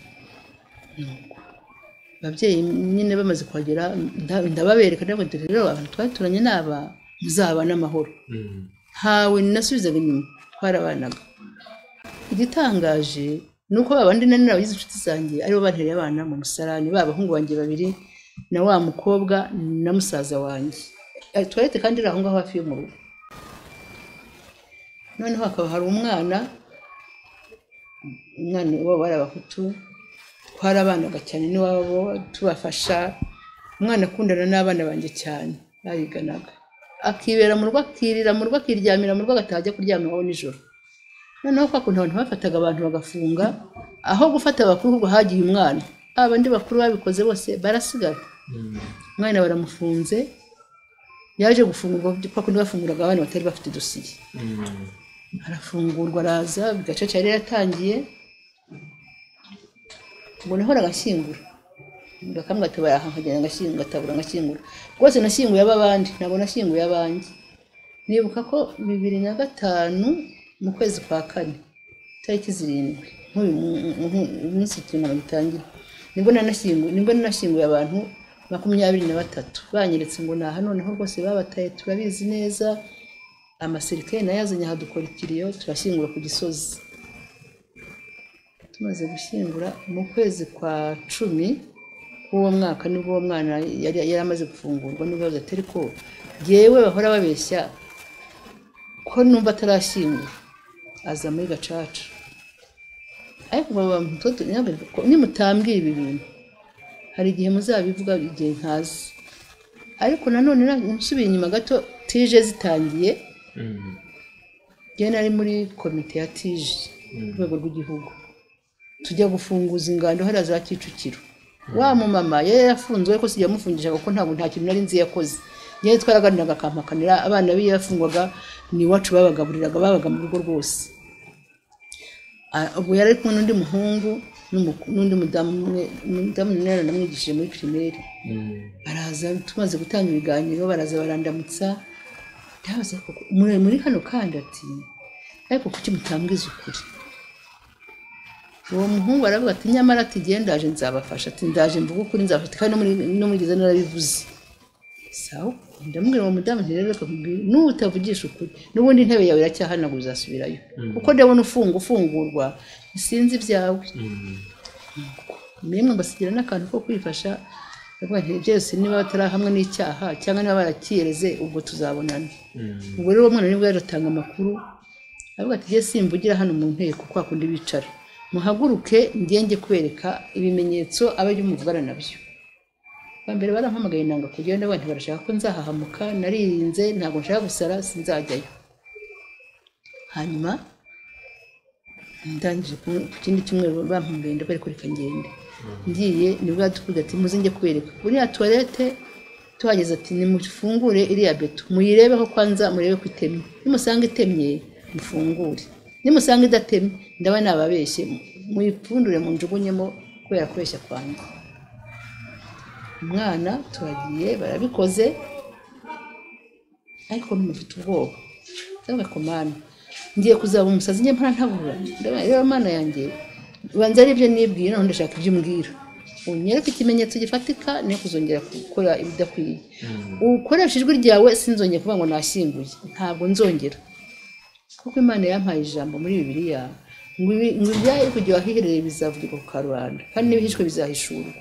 ababyeyi nyine bamaze kuhagera ndababereka ndabona rero abantu twaturanye n'aba muzaba n'amahoro ntawe nasubizaga inyuma twarabanaga igitangaje ni uko babandi nari abagize inshuti zanjye aribo bantereye abana mu musarani b'abahungu banjye babiri na wa mukobwa na musaza wanjye toilette kandi iri aho ngaho hafi yo mu rugo noneho hakaba hari umwana wabo bari abahutu twarabanaga cyane n'iwabo tubafasha umwana akundana n'abana banjye cyane bariganaga akibera mu rugo akirira mu rugo akiryamira mu rugo agatajya kuryama iwabo nijoro noneho kwa kuntu abantu bafataga abantu bagafunga aho gufata abakuru ubwo hagiye umwana abandi bakuru babikoze bose barasigara umwana baramufunze yaje gufungurwa kwa kuntu bafunguraga abana batari bafite dosiye arafungurwa araza bigacaca yari yatangiye ngo nahora agashyingura bakamwe gatubara nkagenda ngashyingura atabura ngashyingura rwose nashyinguye abandi ntabwo nashyinguye abanjye nibuka ko 2005 mu kwezi kwa 4 tariki 7 nk'uyu munsi cyangwa gitangira nibwo nanashyinguye abantu 23 banyeretse ngo naha noneho rwose babataye turabizi neza amasirikare nayazanye hadukora ikiriyo turashyingura ku Gisozi tumaze gushyingura mu kwezi kwa 10 uwo mwaka nibwo uwo mwana yari amaze gufungurwa nibwo atari ko yewe bahora babeshya ko numva atarashyingura aza muri gacaca ariko baba mtoto nimutambwira ibi bintu hari igihe muzabivuga igihe ntazi ariko nanone nsubiye inyuma gato tije zitangiye nari muri komite ya tije rwego rw'igihugu tujya gufunguza ingando hari za Kicukiro wa mu mama yari yafunzwe ko sijya mufungisha kuko ntabwo nta kintu nari nzi yakoze yari twaraganiraga akampakanira abana biye yafungwaga ni wacu babagaburiraga babaga mu rugo rwose ubwo yari kumwe n'undi muhungu n'undi mudamu nera namwigishije muri primaire baraza tumaze gutanga ibiganiro baraza barandamutsa ndabaza ko muri hano kandi ati ariko kuki mutambwiza ukuri uwo muhungu aravuga ati nyamara ati gendaje nzabafasha ati ndaje mvuga ukuri nzabafata kandi no muri giza narabivuze sawa ndamubwira uwo mudamu rero n'utavugisha ukuri n'ubundi intebe yawe iracyahanaguza uzasubirayo kuko ndabona ufungurwa sinzi ibyawe memwe mbasigira n'akantu ko kwifasha byose niba batarahamwe n'icyaha cyangwa niba barakiyereze ubwo tuzabonana ubwo rero umwana nibwo yaratanga amakuru avuga ati je simvugira hano mu nteko kwa kundi bicara muhaguruke ngenge kwereka ibimenyetso abaje muvugana nabyo bambere barampamagaye nanga kugenda abantu barashaka ko nzahahamuka naririnze ntabwo nshaka gusara sinzajyayo hanyuma ndangije ku kindi kimwe bampamagaye ndabari kureka ngende ngiye nibwo atukuze ati muze nge kwereka buriya toilette tuhageze ati nimufungure iriya beto muyirebeho kwanza murebe ko itemye nimusanga itemye mufungure nimusanga idatemye ndaba nababeshye muyipfundure mu njugunyemo kubera kubeshya kwanjye umwana turagiye barabikoze ariko numufite ubwoba cyangwa komana ngiye kuzaba umusazi njye mpara ntabura rero mana yanjye banza ari byo nibwira none ndashaka ibyo umbwira unyereka ikimenyetso gifatika ne kuzongera gukora ibidakwiye ukoresha ijwi ryawe sinzongeye kuvuga ngo nashyinguye ntabwo nzongera kuko Imana yampaye ijambo muri Bibiliya ngo ibyaye kujya wahihereye bizavugirwa ku karubanda kandi n'ibihishwe bizahishurwa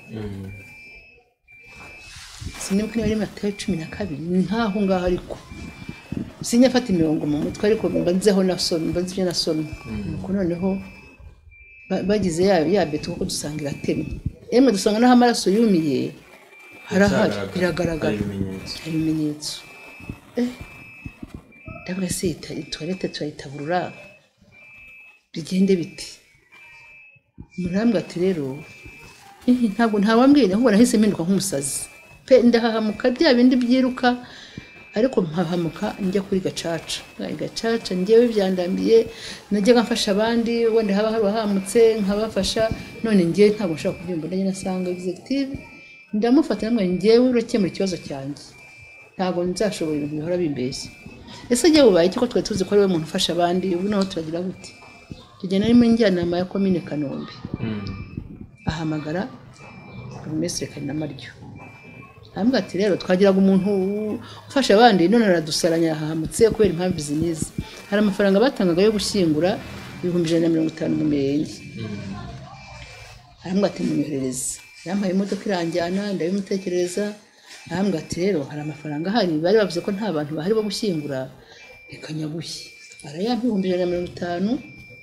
sinibuka niba ari Matayo 12 ntaho ngaho ariko sinyafata imirongo mu mutwe ariko mbanzeho nasomye mbanze ibyo nasomye nuko noneho bagize ya beto kuko dusangira temwe emwe dusanga naho amaraso yumiye harahari biragaragara ibimenyetso ndavuga se toilette turayitaburura bigende biti murambwa ati rero ntabwo ntawambwira ahubwo nahise mpinduka nk'umusazi pe ndahahamuka bya bindi byiruka ariko mpahamuka njya kuri gacaca njyewe byandambiye najyaga mfasha abandi wenda haba hahamutse nkabafasha none njyewe ntabwo nshaka kubyumva ndanye nasanga executive ndamufata namwe njyewe urakemura ikibazo cyanjye ntabwo nzashobora ibintu bihora bimbeshye ese njye ubaye iki ko twe tuzi ko ari we muntu ufasha abandi ubu naho turagira gute tugenda ari muri njyanama ya komine Kanombe ahamagara Burugumesitiri Kanyamaryo ambwa ati rero twagiraga umuntu ufasha abandi none aradusaranya ahamutse kubera impamvu zinizi hari amafaranga batangaga yo gushyingura 150 mu mirenge ambwa ati munyoherereze yampaye imodoka iranjyana ndabimutekereza ambwa ati rero hari amafaranga hari bari bavuze ko nta bantu bahari bo gushyingura reka nyagushye barayampa 150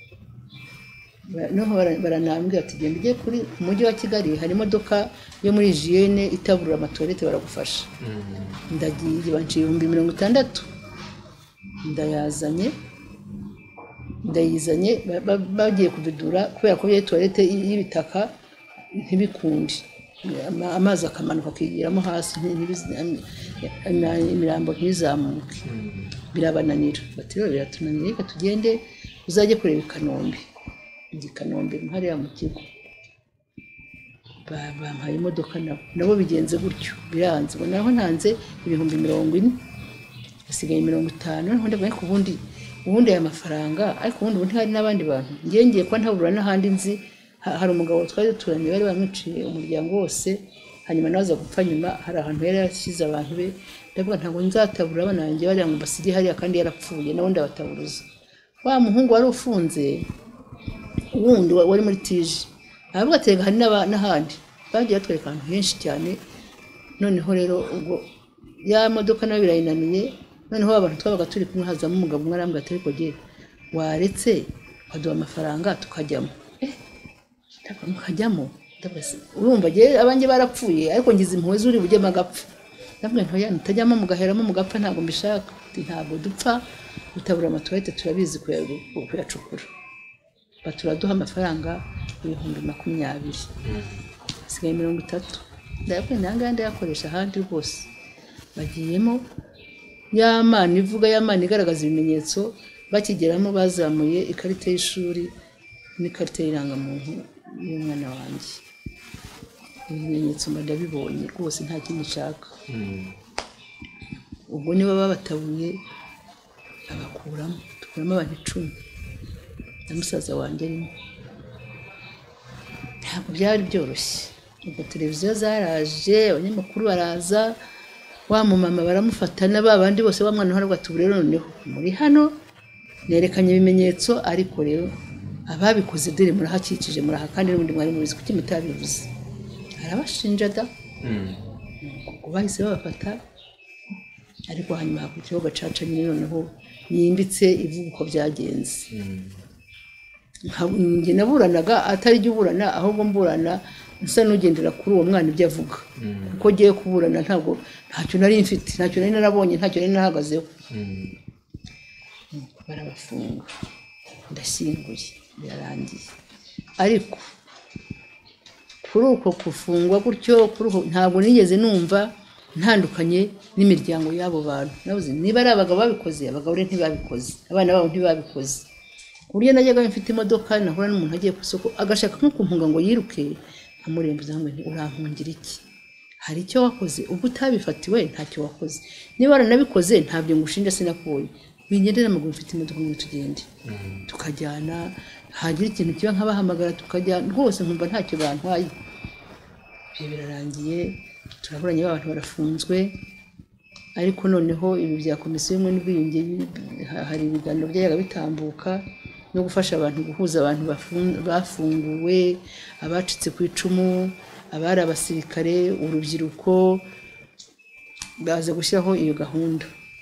noho baranambwira ati genda ujye kuri umujyi wa Kigali hari imodoka yo muri Hygiene itaburura amatoilette baragufasha ndagiye banciye 60 ndayizanye bagiye kududura kubera ko iyo toilette y'ibitaka ntibikundi amazi akamanuka akigiramo hasi imirambo ntizamuke birabananira bati rero biratunaniye reka tugende uzajye kureba i Kanombe hariya mu kigo bampaye imodoka nabo bigenze gutyo biranze ngo naho ntanze 40 hasigaye 50 noneho ndavuga ko ubundi aya mafaranga ariko ubundi hari n'abandi bantu ngiye kwa ntabura n'ahandi nzi hari umugabo twari duturanye bari bamwiciye umuryango wose hanyuma naza gupfa nyuma hari ahantu yari yashyize abantu be ndavuga ntabwo nzatabura abana banjye bari ngo basige hariya kandi yarapfuye nawo ndabataburuza wa muhungu wari ufunze ubundi wari muri tije avuga ati hari n'ahandi bagiye batwereka ahantu henshi cyane noneho rero ubwo ya modoka nayo birayinaniye noneho abantu twabaga turi kumwe hazamo umugabo umwe arambwira ati ariko giye waretse ukaduha amafaranga tukajyamo mukajyamo urumva giye abanjye barapfuye ariko ngize impuhwe zuri bujyemo agapfa ndabwira ntoya nitajyamo mugaheramo mugapfa ntabwo mbishaka ntabwo dupfa gutabura amatoilette turabizi kuyacukura baturaduha amafaranga 20,000 sigaye 30 ndabwira nangande yakoresha ahandi rwose bagiyemo yamana ivuga yamana igaragaza ibimenyetso bakigeramo bazamuye ikarita y'ishuri n'ikarita y'irangamuntu y'umwana wanjye ibimenyetso ndabibonye rwose nta kindi nshaka ubwo niba babatabuye abakuramo tukuramo abantu 10 na musaza wanjye arimo ntabwo byari byoroshye ubwo televiziyo zaraje abanyamakuru baraza wa mumama baramufata n'abandi bose bamwana hari ati rero noneho muri hano nerekanye ibimenyetso ariko rero ababikoze dore murahakikije muraha kandi n'ubundi mwari mubizi kuki mutabivuze arabashinja da bahise babafata ariko hanyuma hakurikiyeho gacaca nyine noneho yimbitse ivuga uko byagenze njye naburanaga atari jye uburana ahubwo mburana nsa n'ugendera kuri uwo mwana ibyo avuga kuko giye kuburana ntabwo ntacyo nari mfite ntacyo nari narabonye ntacyo nari nahagazeho barabafunga ndashyinguye birarangiye ariko kuri uko kufungwa gutyo ntabwo nigeze numva ntandukanye n'imiryango y'abo bantu nabuze niba ari abagabo babikoze abagabo rero ntibabikoze abana babo ntibabikoze kurya najyaga mfite imodoka nahura n'umuntu agiye ku isoko agashaka nko kumpunga ngo yiruke amurembuza ngo urampungira iki hari icyo wakoze ubwo utabifatiwe ntacyo wakoze niba waranabikoze ntabyo ngushinja sinakuye bingendera amaguru mfite imodoka ngo tugende tukajyana hagira ikintu kiba nkabahamagara tukajya rwose nkumva ntacyo bantwaye ibyo birarangiye turaburanye abantu barafunzwe ariko noneho ibi bya komisiyo y'ubumwe n'ubwiyunge hari ibiganiro byayaga bitambuka no gufasha abantu guhuza abantu bafunguwe abacitse ku icumu abari abasirikare urubyiruko baza gushyiraho iyo gahunda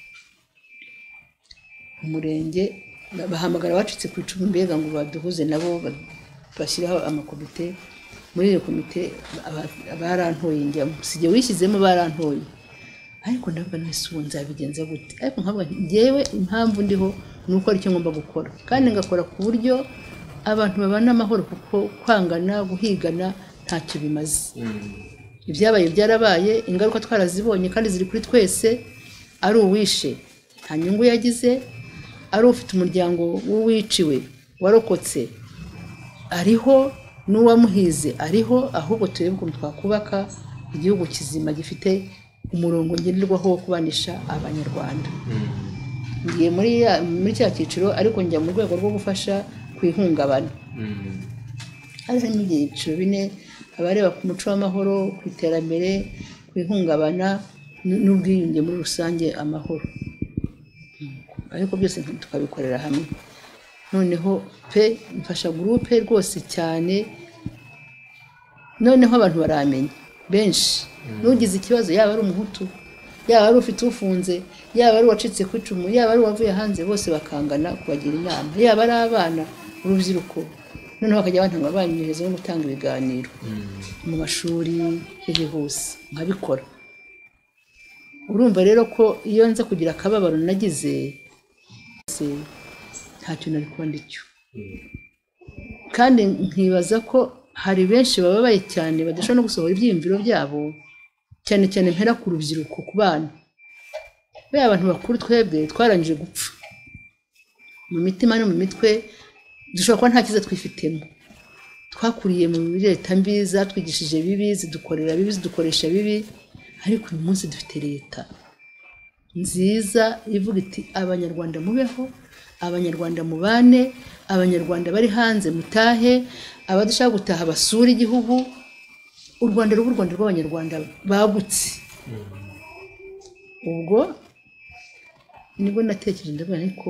umurenge bahamagara abacitse ku icumu mbega ngo baduhuze nabo bashyiraho amakomite muri iyo komite barantoye njyamo sijye wishyizemo barantoye ariko ndavuga nese ubu nzabigenza gute ariko nkavuga ngewe impamvu ndiho ni uko ari cyo ngomba gukora kandi ngakora ku buryo abantu babana amahoro kuko kwangana guhigana ntacyo bimaze ibyabaye byarabaye ingaruka twarazibonye kandi ziri kuri twese ari uwishe nta nyungu yagize ari ufite umuryango w'uwiciwe warokotse ariho n'uwamuhize ariho ahubwo turebe ukuntu twakubaka igihugu kizima gifite umurongo ngenderwaho wo kubanisha abanyarwanda ngiye muri cya cyiciro ariko njya mu rwego rwo gufasha kwihungabana hari n'ibyiciro bine abareba ku muco w'amahoro ku iterambere kwihungabana n'ubwiyunge muri rusange amahoro ariko byose tukabikorera hamwe noneho pe mfasha gurupe rwose cyane noneho abantu baramenya benshi n'ugize ikibazo yaba ari umuhutu yaba ari ufite ufunze yaba ari uwacitse ku icumu yaba ari uwavuye hanze bose bakangana kubagira inama yaba ari abana urubyiruko noneho bakajya bantanga banyohereza no gutanga ibiganiro mu mashuri hehe hose nkabikora urumva rero ko iyo nza kugira akababaro nagize ntacyo nari kuba ndicyo kandi nkibaza ko hari benshi bababaye cyane badashobora no gusohora ibyiyumviro byabo cyane cyane mpera ku rubyiruko ku bana be abantu bakuru twebwe twarangije gupfa mu mitima no mu mitwe dushobora kuba nta kiza twifitemo twakuriye mu leta mbi zatwigishije bibi zidukorera bibi zidukoresha bibi ariko uyu munsi dufite leta nziza ivuga iti abanyarwanda mubeho abanyarwanda mubane abanyarwanda bari hanze mutahe abadashaka gutaha basura igihugu u Rwanda rubu Rwanda rw'abanyarwanda bagutse ubwo nibwo natekereje ndavuga ariko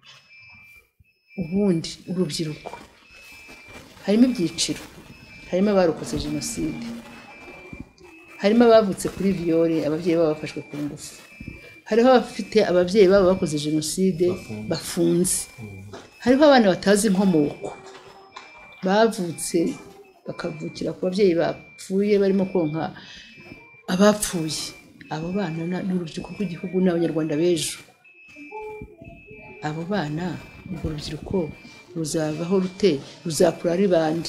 ubundi urubyiruko harimo ibyiciro harimo abarokotse jenoside harimo abavutse kuri viole ababyeyi babo bafashwe ku ngufu hariho abafite ababyeyi babo bakoze jenoside bafunze hariho abana batazi inkomoko bavutse bakavukira ku babyeyi bapfuye barimo konka abapfuye abo bana n'urubyiruko rw'igihugu n'abanyarwanda b'ejo abo bana urwo rubyiruko ruzavaho rute ruzakura ari bande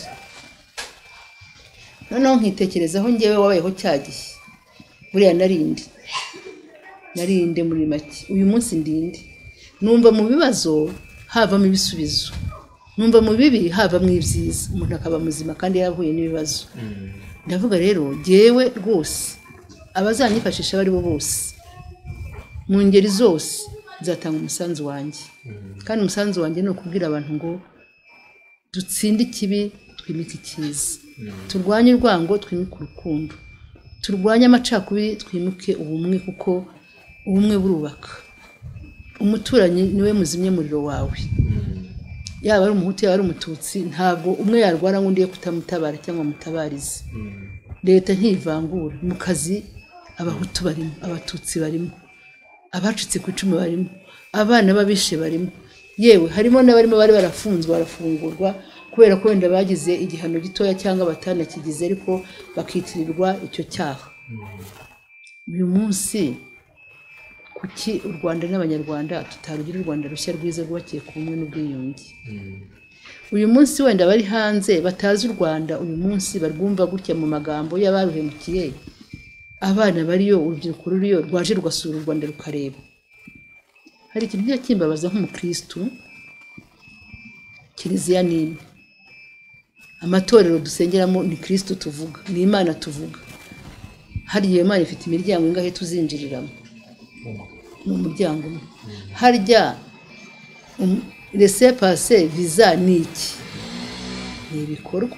noneho nkitekerezaho ngewe wabayeho cyagihe buriya narinde muri make uyu munsi ndinde numva mu bibazo havamo ibisubizo numva mu bibi havamo ibyiza umuntu akaba muzima kandi yahuye n'ibibazo ndavuga rero ngewe rwose abazanyifashisha bari bo bose mu ngeri zose nzatanga umusanzu wanjye kandi umusanzu wanjye ni ukubwira abantu ngo dutsinde ikibi twimike icyiza turwanye urwango twimike urukundo turwanye amacakubiri twimuke ubumwe kuko ubumwe burubaka umuturanyi niwe muzimye muriro wawe yaba ari umuhutu yaba ari umututsi ntabwo umwe yarwara ngo undi ye kutamutabara cyangwa mutabarize leta ntivangura mu kazi abahutu barimo abatutsi barimo abacitse ku icumu barimo abana babishe barimo yewe harimo n'abarimo bari barafunzwe barafungurwa kubera ko wenda bagize igihano gitoya cyangwa batanakigize ariko bakitirirwa icyo cyaha uyu munsi kuki u Rwanda n'abanyarwanda tutarugira u Rwanda rushya rwiza rwubakiye ku bumwe n'ubwiyunge uyu munsi wenda bari hanze batazi u Rwanda uyu munsi barwumva gutya mu magambo y'abaruhemukiye abana bariyo urubyiruko ruriyo rwaje rugasura u Rwanda rukareba hari ikintu cyakimbabaza nk'umukristo kiliziya nini amatorero dusengeramo ni Kristo tuvuga ni Imana tuvuga hari iyo Imana ifite imiryango ingahe tuzinjiriramo mu muryango umwe harya laissez passer visa niki ni ibikorwa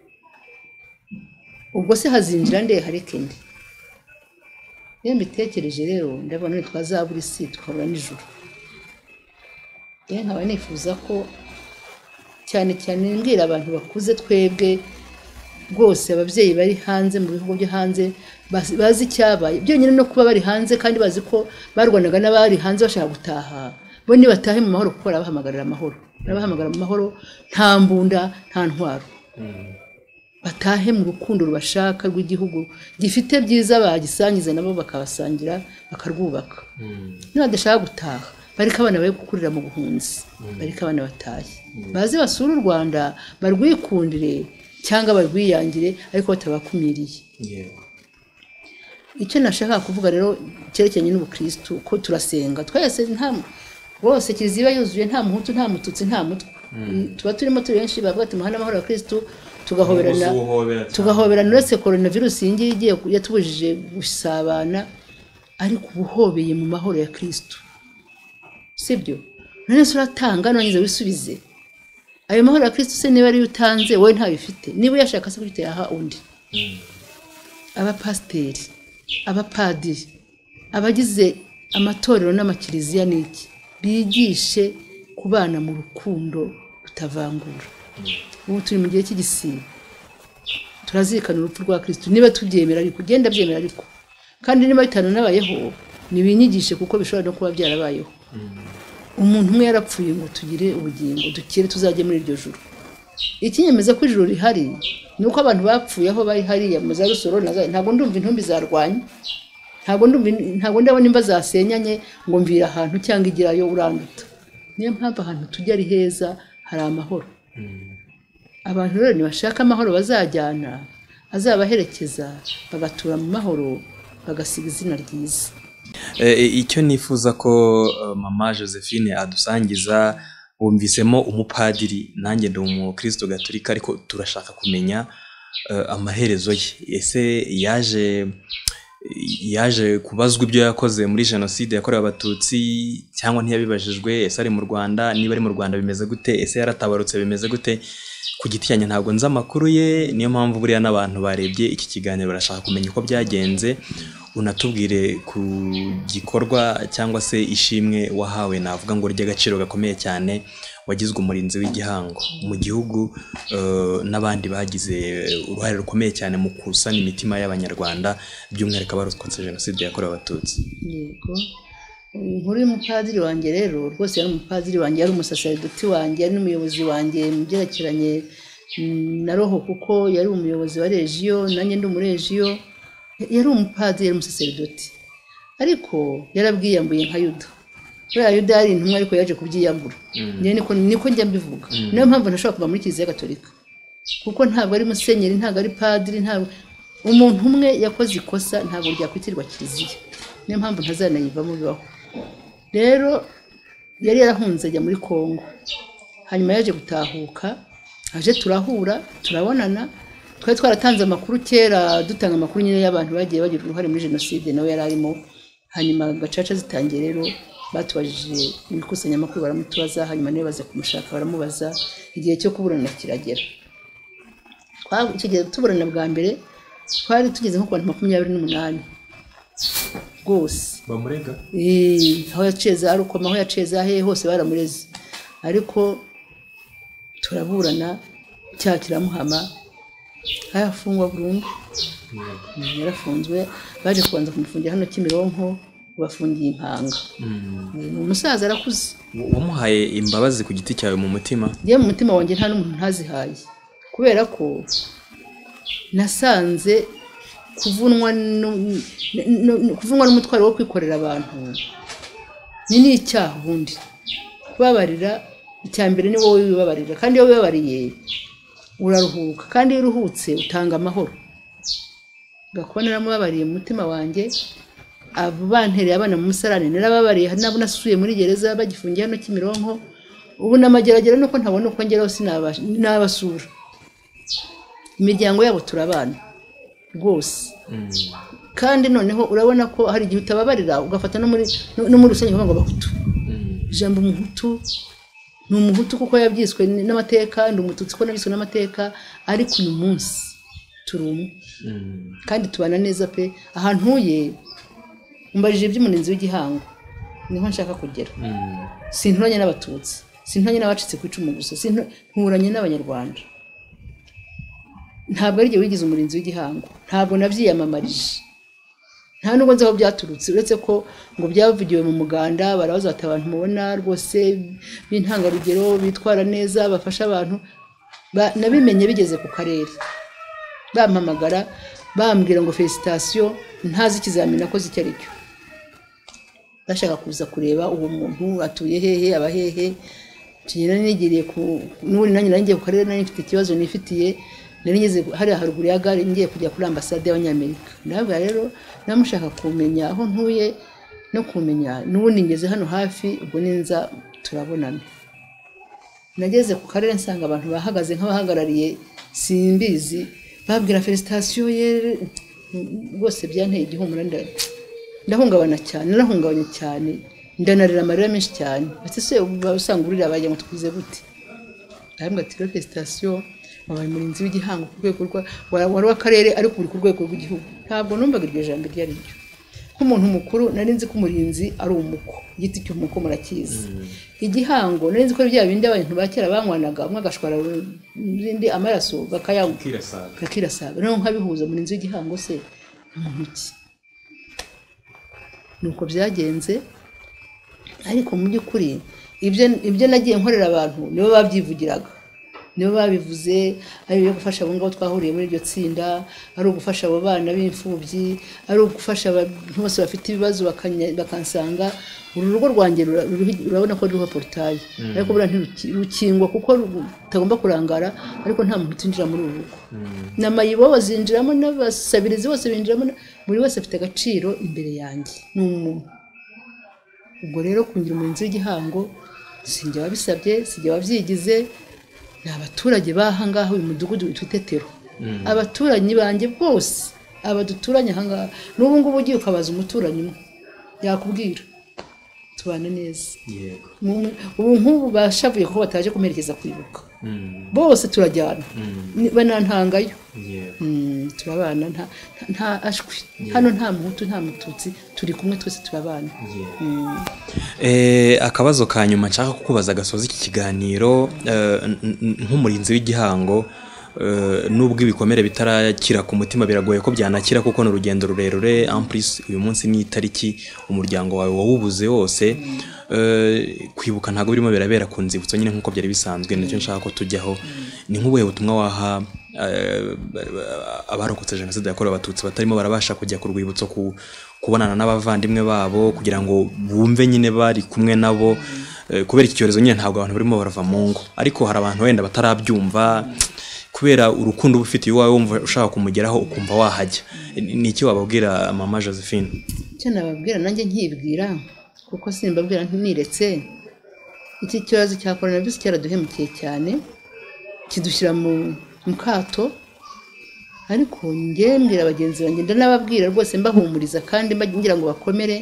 ubwo se hazinjira nde hareke nde iyo mbitekereje rero ndabona ni twazabura isi tukabura n'ijuru nkaba nifuza ko cyane cyane mbwira abantu bakuze twebwe rwose ababyeyi bari hanze mu bihugu byo hanze bazi icyabaye byonyine no kuba bari hanze kandi bazi ko barwanaga n'abari hanze bashaka gutaha bo nibatahe mu mahoro kuko barabahamagarira amahoro barabahamagarira mu mahoro nta mbunda nta ntwaro batahe mu rukundo rubashaka rw'igihugu gifite byiza bagisangiza nabo bakabasangira bakarwubaka niba badashaka gutaha bariko abana bari gukurira mu buhunzi bariko abana batahe baze basura u Rwanda barwikundire cyangwa barwiyangire ariko batabakumiriye icyo nashaka kuvuga rero cyerekeranye n'ubukristo ko turasenga twese nta bose kiliziya yuzuye nta muhutu nta mututsi nta mutwe tuba turimo turi benshi bavuga ati muhana amahoro ya Kristo tugahoberana uretse coronavirus yingiye igiye yatubujije gusabana ariko ubuhobeye mu mahoro ya Kristo sibyo none se uratanga nonyize wisubize ayo mahoro ya Kristo se niba ari utanze wowe ntabifite niba yashaka se kugitera aha undi abapasteri abapadiri abagize amatorero n'amakiliziya niki bigishe kubana mu rukundo rutavangura ubu turi mu gihe cy'igisibo turazirikana urupfu rwa Kristo niba tubyemera ariko ugenda byemera ariko kandi niba bitanu nabayeho nibinyigishe kuko bishobora no kuba byarabayeho umuntu umwe yarapfuye ngo tugire ubugingo dukire tuzajye muri iryo juru ikinyemeza ko ijuru rihari nuko abantu bapfuye aho bari hariya mu za rusoro ntago ndumva intumbi zarwanye ntago ndabona imva zasenyanye ngo mvira ahantu cyangwa igirayo uranduta niyo mpamvu ahantu tujya ari heza hari amahoro abantu rero nibashaka amahoro bazajyana azabaherekeza bagatura mu mahoro bagasiga izina ryiza icyo nifuza ko mama Josephine adusangiza wumvisemo umupadiri nanjye ndi umukristo gatolika ariko turashaka kumenya amaherezo ye ese yaje kubazwa ibyo yakoze muri jenoside yakorewe abatutsi cyangwa ntiyabibajijwe ese ari mu Rwanda niba ari mu Rwanda bimeze gute ese yaratabarutse bimeze gute ku giti cyanjye ntabwo nzi amakuru ye niyo mpamvu buriya n'abantu barebye iki kiganiro barashaka kumenya uko byagenze unatubwire ku gikorwa cyangwa se ishimwe wahawe navuga ngo ry'agaciro gakomeye cyane wagizwe umurinzi w'igihango mu gihugu n'abandi bagize uruhare rukomeye cyane mu kusana imitima y'abanyarwanda by'umwihariko abarokotse jenoside yakorewe abatutsi. Yego nkuri umupadiri wanjye rero rwose yari umupadiri wanjye yari umusaserdoti wanjye yari n'umuyobozi wanjye mu byerekeranye na roho kuko yari umuyobozi wa regiyo nanjye ndi umuregiyo yari umupadiri yari umusaserdoti ariko yarabwiyambuye nka Yuda kubera Yuda yari intumwa ariko yaje kubyiyambura niko njya mbivuga niyo mpamvu ntashobora kuva muri kiliziya gatolika kuko ntabwo ari musenyeri ntabwo ari padiri ntabwo umuntu umwe yakoze ikosa ntabwo ryakwitirwa kiliziya niyo mpamvu ntazanayivamo bibaho rero yari yarahunze ajya muri Kongo hanyuma yaje gutahuka aje turahura turabonana twari twaratanze amakuru kera dutanga amakuru nyine y'abantu bagiye bagira uruhare muri jenoside nawe yari arimo hanyuma gacaca zitangiye rero batubajije ibikusanya amakuru baramutubaza hanyuma niwe baza kumushaka baramubaza igihe cyo kuburana kiragera twageze tuburana bwa mbere twari tugeze nko ku 28 rwose bamurega aho yaciye za Rukoma aho yaciye za hehe hose baramureze ariko turaburana cyaha kiramuhama arafungwa burundu yarafunzwe baje kubanza kumufungira hano Kimironko bafungiye Impanga umusaza arakuze wamuhaye imbabazi ku giti cyawe mu mutima ye mu mutima wanjye nta n'umuntu ntazihaye kubera ko nasanze kuvunwa n'umutwaro wo kwikorera abantu ni icyaha ubundi kubabarira icyambere ni wowe wibabarira kandi iyo wibabariye uraruhuka kandi iyo uruhutse utanga amahoro gakubona namubabariye mu mutima wanjye abo bantereye abana mu musarane narababariye nabo nasuye muri gereza bagifungiye hano Kimironko ubu namageragera nuko ntabona uko ngeraho sinabasura imiryango yabo turabana rwose kandi noneho urabona ko hari igihe utababarira ugafata no muri rusange ngo bahutu ijambo umuhutu ni umuhutu kuko yabyiswe n'amateka ndi umututsi ko nabiswe n'amateka ariko uyu munsi turumwe kandi tubana neza pe ahantu huye umbajije iby'umurinzi w'igihango niho nshaka kugera sinturanye n'abatutsi sinturanye n'abacitse ku icumu gusa nturanye n'abanyarwanda ntabwo ari igihe wigize umurinzi w'igihango ntabwo nabyiyamamarije nta nubwo nzi aho byaturutse uretse ko ngo byavugiwe mu muganda barabaza bati abantu mubona rwose b'intangarugero bitwara neza bafasha abantu nabimenye bigeze ku karere bampamagara bambwira ngo felicitation ntazi ikizamini nakoze icyo ari cyo bashaka kuza kureba uwo muntu atuye hehe abahehe kigena nigiriye n'ubundi nanjye naringiye ku karere nari mfite ikibazo nifitiye nari ngeze hari haruguru ya gare ngiye kujya kuri ambassade y'Abanyamerika nabwo rero namushaka kumenya aho ntuye no kumenya n'ubundi ngeze hano hafi ubwo ninza turabonana nageze ku karere nsanga abantu bahagaze nk'abahagarariye simbizi babwira felicitation ye bose byanteye igihumura ndahungabana cyane narahungabanye cyane ndanarira amarira menshi cyane ati se usanga urira baje ngo twize gute ahambwa ati felicitation wabaye murinzi w'igihango ku rwego wari w'akarere ariko uri ku rwego rw'igihugu ntabwo numvaga iryo jambo ryari ryo nk'umuntu mukuru nari nzi ko umurinzi ari umuko igiti cy'umuko murakizi igihango nari nzi ko bya bindi abantu bakera banywanaga umwe agashwara n'indi amaraso gakirasaga none nkabihuza murinzi w'igihango se umuntu ki nuko byagenze ariko mu by'ukuri ibyo nagiye nkorera abantu nibo babyivugiraga nibo babivuze ari yo gufasha abo ngabo twahuriye muri iryo tsinda ari ugufasha abo bana b'imfubyi ari ugufasha abantu bose bafite ibibazo bakansanga uru rugo rwanjye urabona ko ruriho portail ariko bura ntirukingwa kuko rutagomba kurangara ariko nta muntu utinjira muri uru rugo n'amayibo bazinjiramo n'abasabirizi bose binjiramo buri wese afite agaciro imbere yanjye n'umuntu ubwo rero kungira umurinzi w'igihango sinjye wabisabye sinjye wabyigize ni abaturage bahangaho uyu mudugudu witwitetero abaturanyi banjye bose abaduturanye ahangaha n'ubu ngubu ugiye ukabaza umuturanyi yakubwira tubana neza ubu nk'ubu bashavuye kuko bataje kumerekeza kwibuka bose turajyana banantangayo turabana nta ashwi hano nta muhutu nta mututsi turi kumwe twese turabana akabazo ka nyuma nshaka kukubaza gasoza iki kiganiro nk'umurinzi w'igihango nubwo ibikomere bitarakira ku mutima biragoye ko byanakira kuko ni urugendo rurerure amplis uyu munsi ni itariki umuryango wawe wawubuze wose kwibuka ntago birimo birabera ku nzibutso nyine nkuko byari bisanzwe nicyo nshaka ko tujyaho ni nk'ubuhe butumwa waha abarokotse jenoside yakorewe abatutsi batarimo barabasha kujya ku rwibutso kubonana n'abavandimwe babo kugira ngo bumve nyine bari kumwe nabo kubera iki cyorezo nyine ntabwo abantu barimo barava mu ngo ariko hari abantu wenda batarabyumva kubera urukundo ubufitiye iwawe wumva ushaka kumugeraho ukumva wahajya ni iki wababwira mama Josephine cyo nababwira nanjye nkibwira kuko simbabwira ntiretse iki cyorezo cya coronavirus cyaraduhemukiye cyane kidushyira mu kato ariko njye mbwira abagenzi banjye ndanababwira rwose mbahumuriza kandi ngira ngo bakomere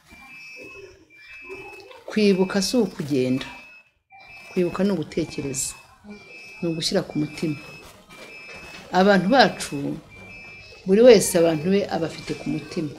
kwibuka si ukugenda kwibuka ni ugutekereza ni ugushyira ku mutima abantu bacu buri wese abantu be abafite ku mutima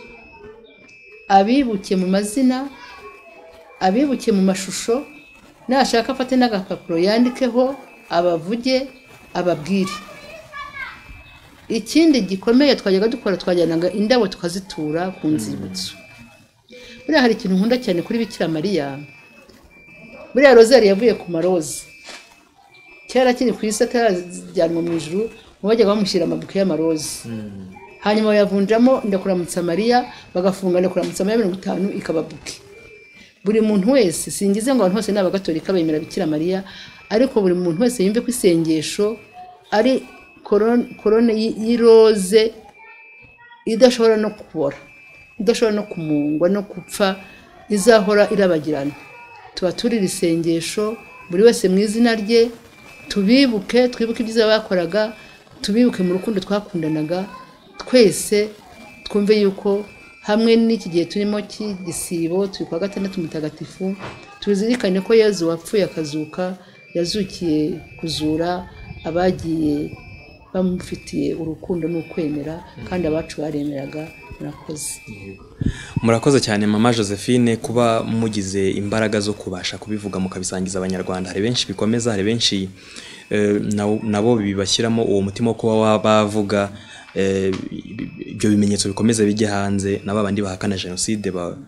abibuke mu mazina abibuke mu mashusho nashaka afate n'agapapuro yandikeho abavuge ababwire ikindi gikomeye twajyaga dukora twajyanaga indabo tukazitura ku nzibutso buriya hari ikintu nkunda cyane kuri Bikira Mariya buriya rozari yavuye ku maroza kera kiri ku isi atajyanwa mu ijuru bajyaga bamushyira amabuke y'amaroza hanyuma yavunjamo ndakuramutsa Mariya bagafunga ndakuramutsa Mariya 50 ikababuke buri muntu wese singize ngo abantu bose n'abagatolika bemera Bikira Mariya ariko buri muntu wese yumve ko isengesho ari korone y'iroze idashobora no kubora idashobora no kumungwa no kupfa izahora irabagirana tuba turi isengesho buri wese mu izina rye tubibuke twibuke ibyiza bakoraga tubibuke mu rukundo twakundanaga twese twumve yuko hamwe n'iki gihe turimo cy'igisibo turi kwa gatandatu mutagatifu tuzirikane ko Yezu wapfuye akazuka yazukiye kuzura abagiye bamufitiye urukundo n'ukwemera kandi abacu baremeraga murakoze cyane mama Josephine kuba mugize imbaraga zo kubasha kubivuga mukabisangiza abanyarwanda hari benshi bikomeza hari benshi nabo bibashyiramo uwo mutima wo kuba bavuga ibyo bimenyetso bikomeza bijye hanze n'abandi bahakana jenoside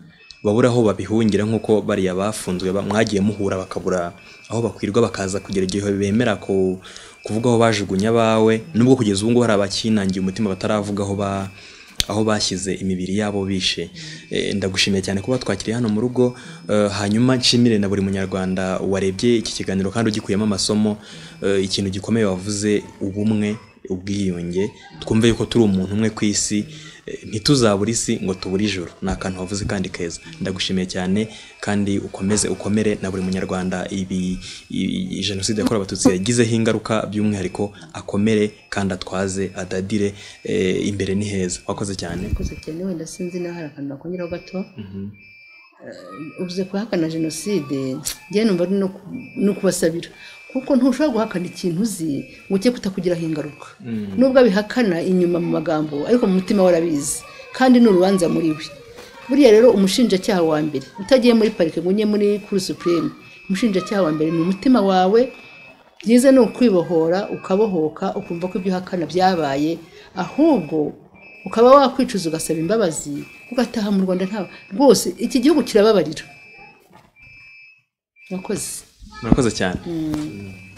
babura aho babihungira nk'uko bariya bafunzwe mwagiye muhura bakabura aho bakwirwa bakaza kugera igihe bemera kuvuga aho bajugunya abawe nubwo kugeza ubu ngubu hari abakinangiye umutima bataravuga aho bashyize imibiri yabo bishe. Ndagushimiye cyane kuba twakiriye hano mu rugo, hanyuma nshimire na buri munyarwanda warebye iki kiganiro kandi ugikuyemo amasomo. Ikintu gikomeye wavuze, ubumwe, ubwiyunge, twumve yuko turi umuntu umwe ku isi, ntituzabura isi ngo tubure ijuru. Ni akantu wavuze kandi keza. Ndagushimiye cyane kandi ukomere na buri munyarwanda jenoside yakorewe abatutsi yagizeho ingaruka, by'umwihariko akomere kandi atwaze adadire, imbere ni heza. Wakoze cyane. Wakoze cyane. Wenda sinzi naho hari akantu nakongeraho gato. Uvuze kuhakana jenoside, njye numva no kubasabira, kuko ntushobora guhakana ikintu uzi ngo uke kutakugiraho ingaruka. Nubwo abihakana inyuma mu magambo, ariko mu mutima warabizi kandi n'urubanza muri we. Buriya rero umushinjacyaha wa mbere utagiye muri parike ngo unye muri Cour Supreme, umushinjacyaha wa mbere ni umutima wawe. Byiza ni ukwibohora, ukabohoka, ukumva ko ibyo uhakana byabaye, ahubwo ukaba wakwicuza ugasaba imbabazi, ugataha mu Rwanda. Nta rwose iki gihugu kirababarira. Murakoze cyane.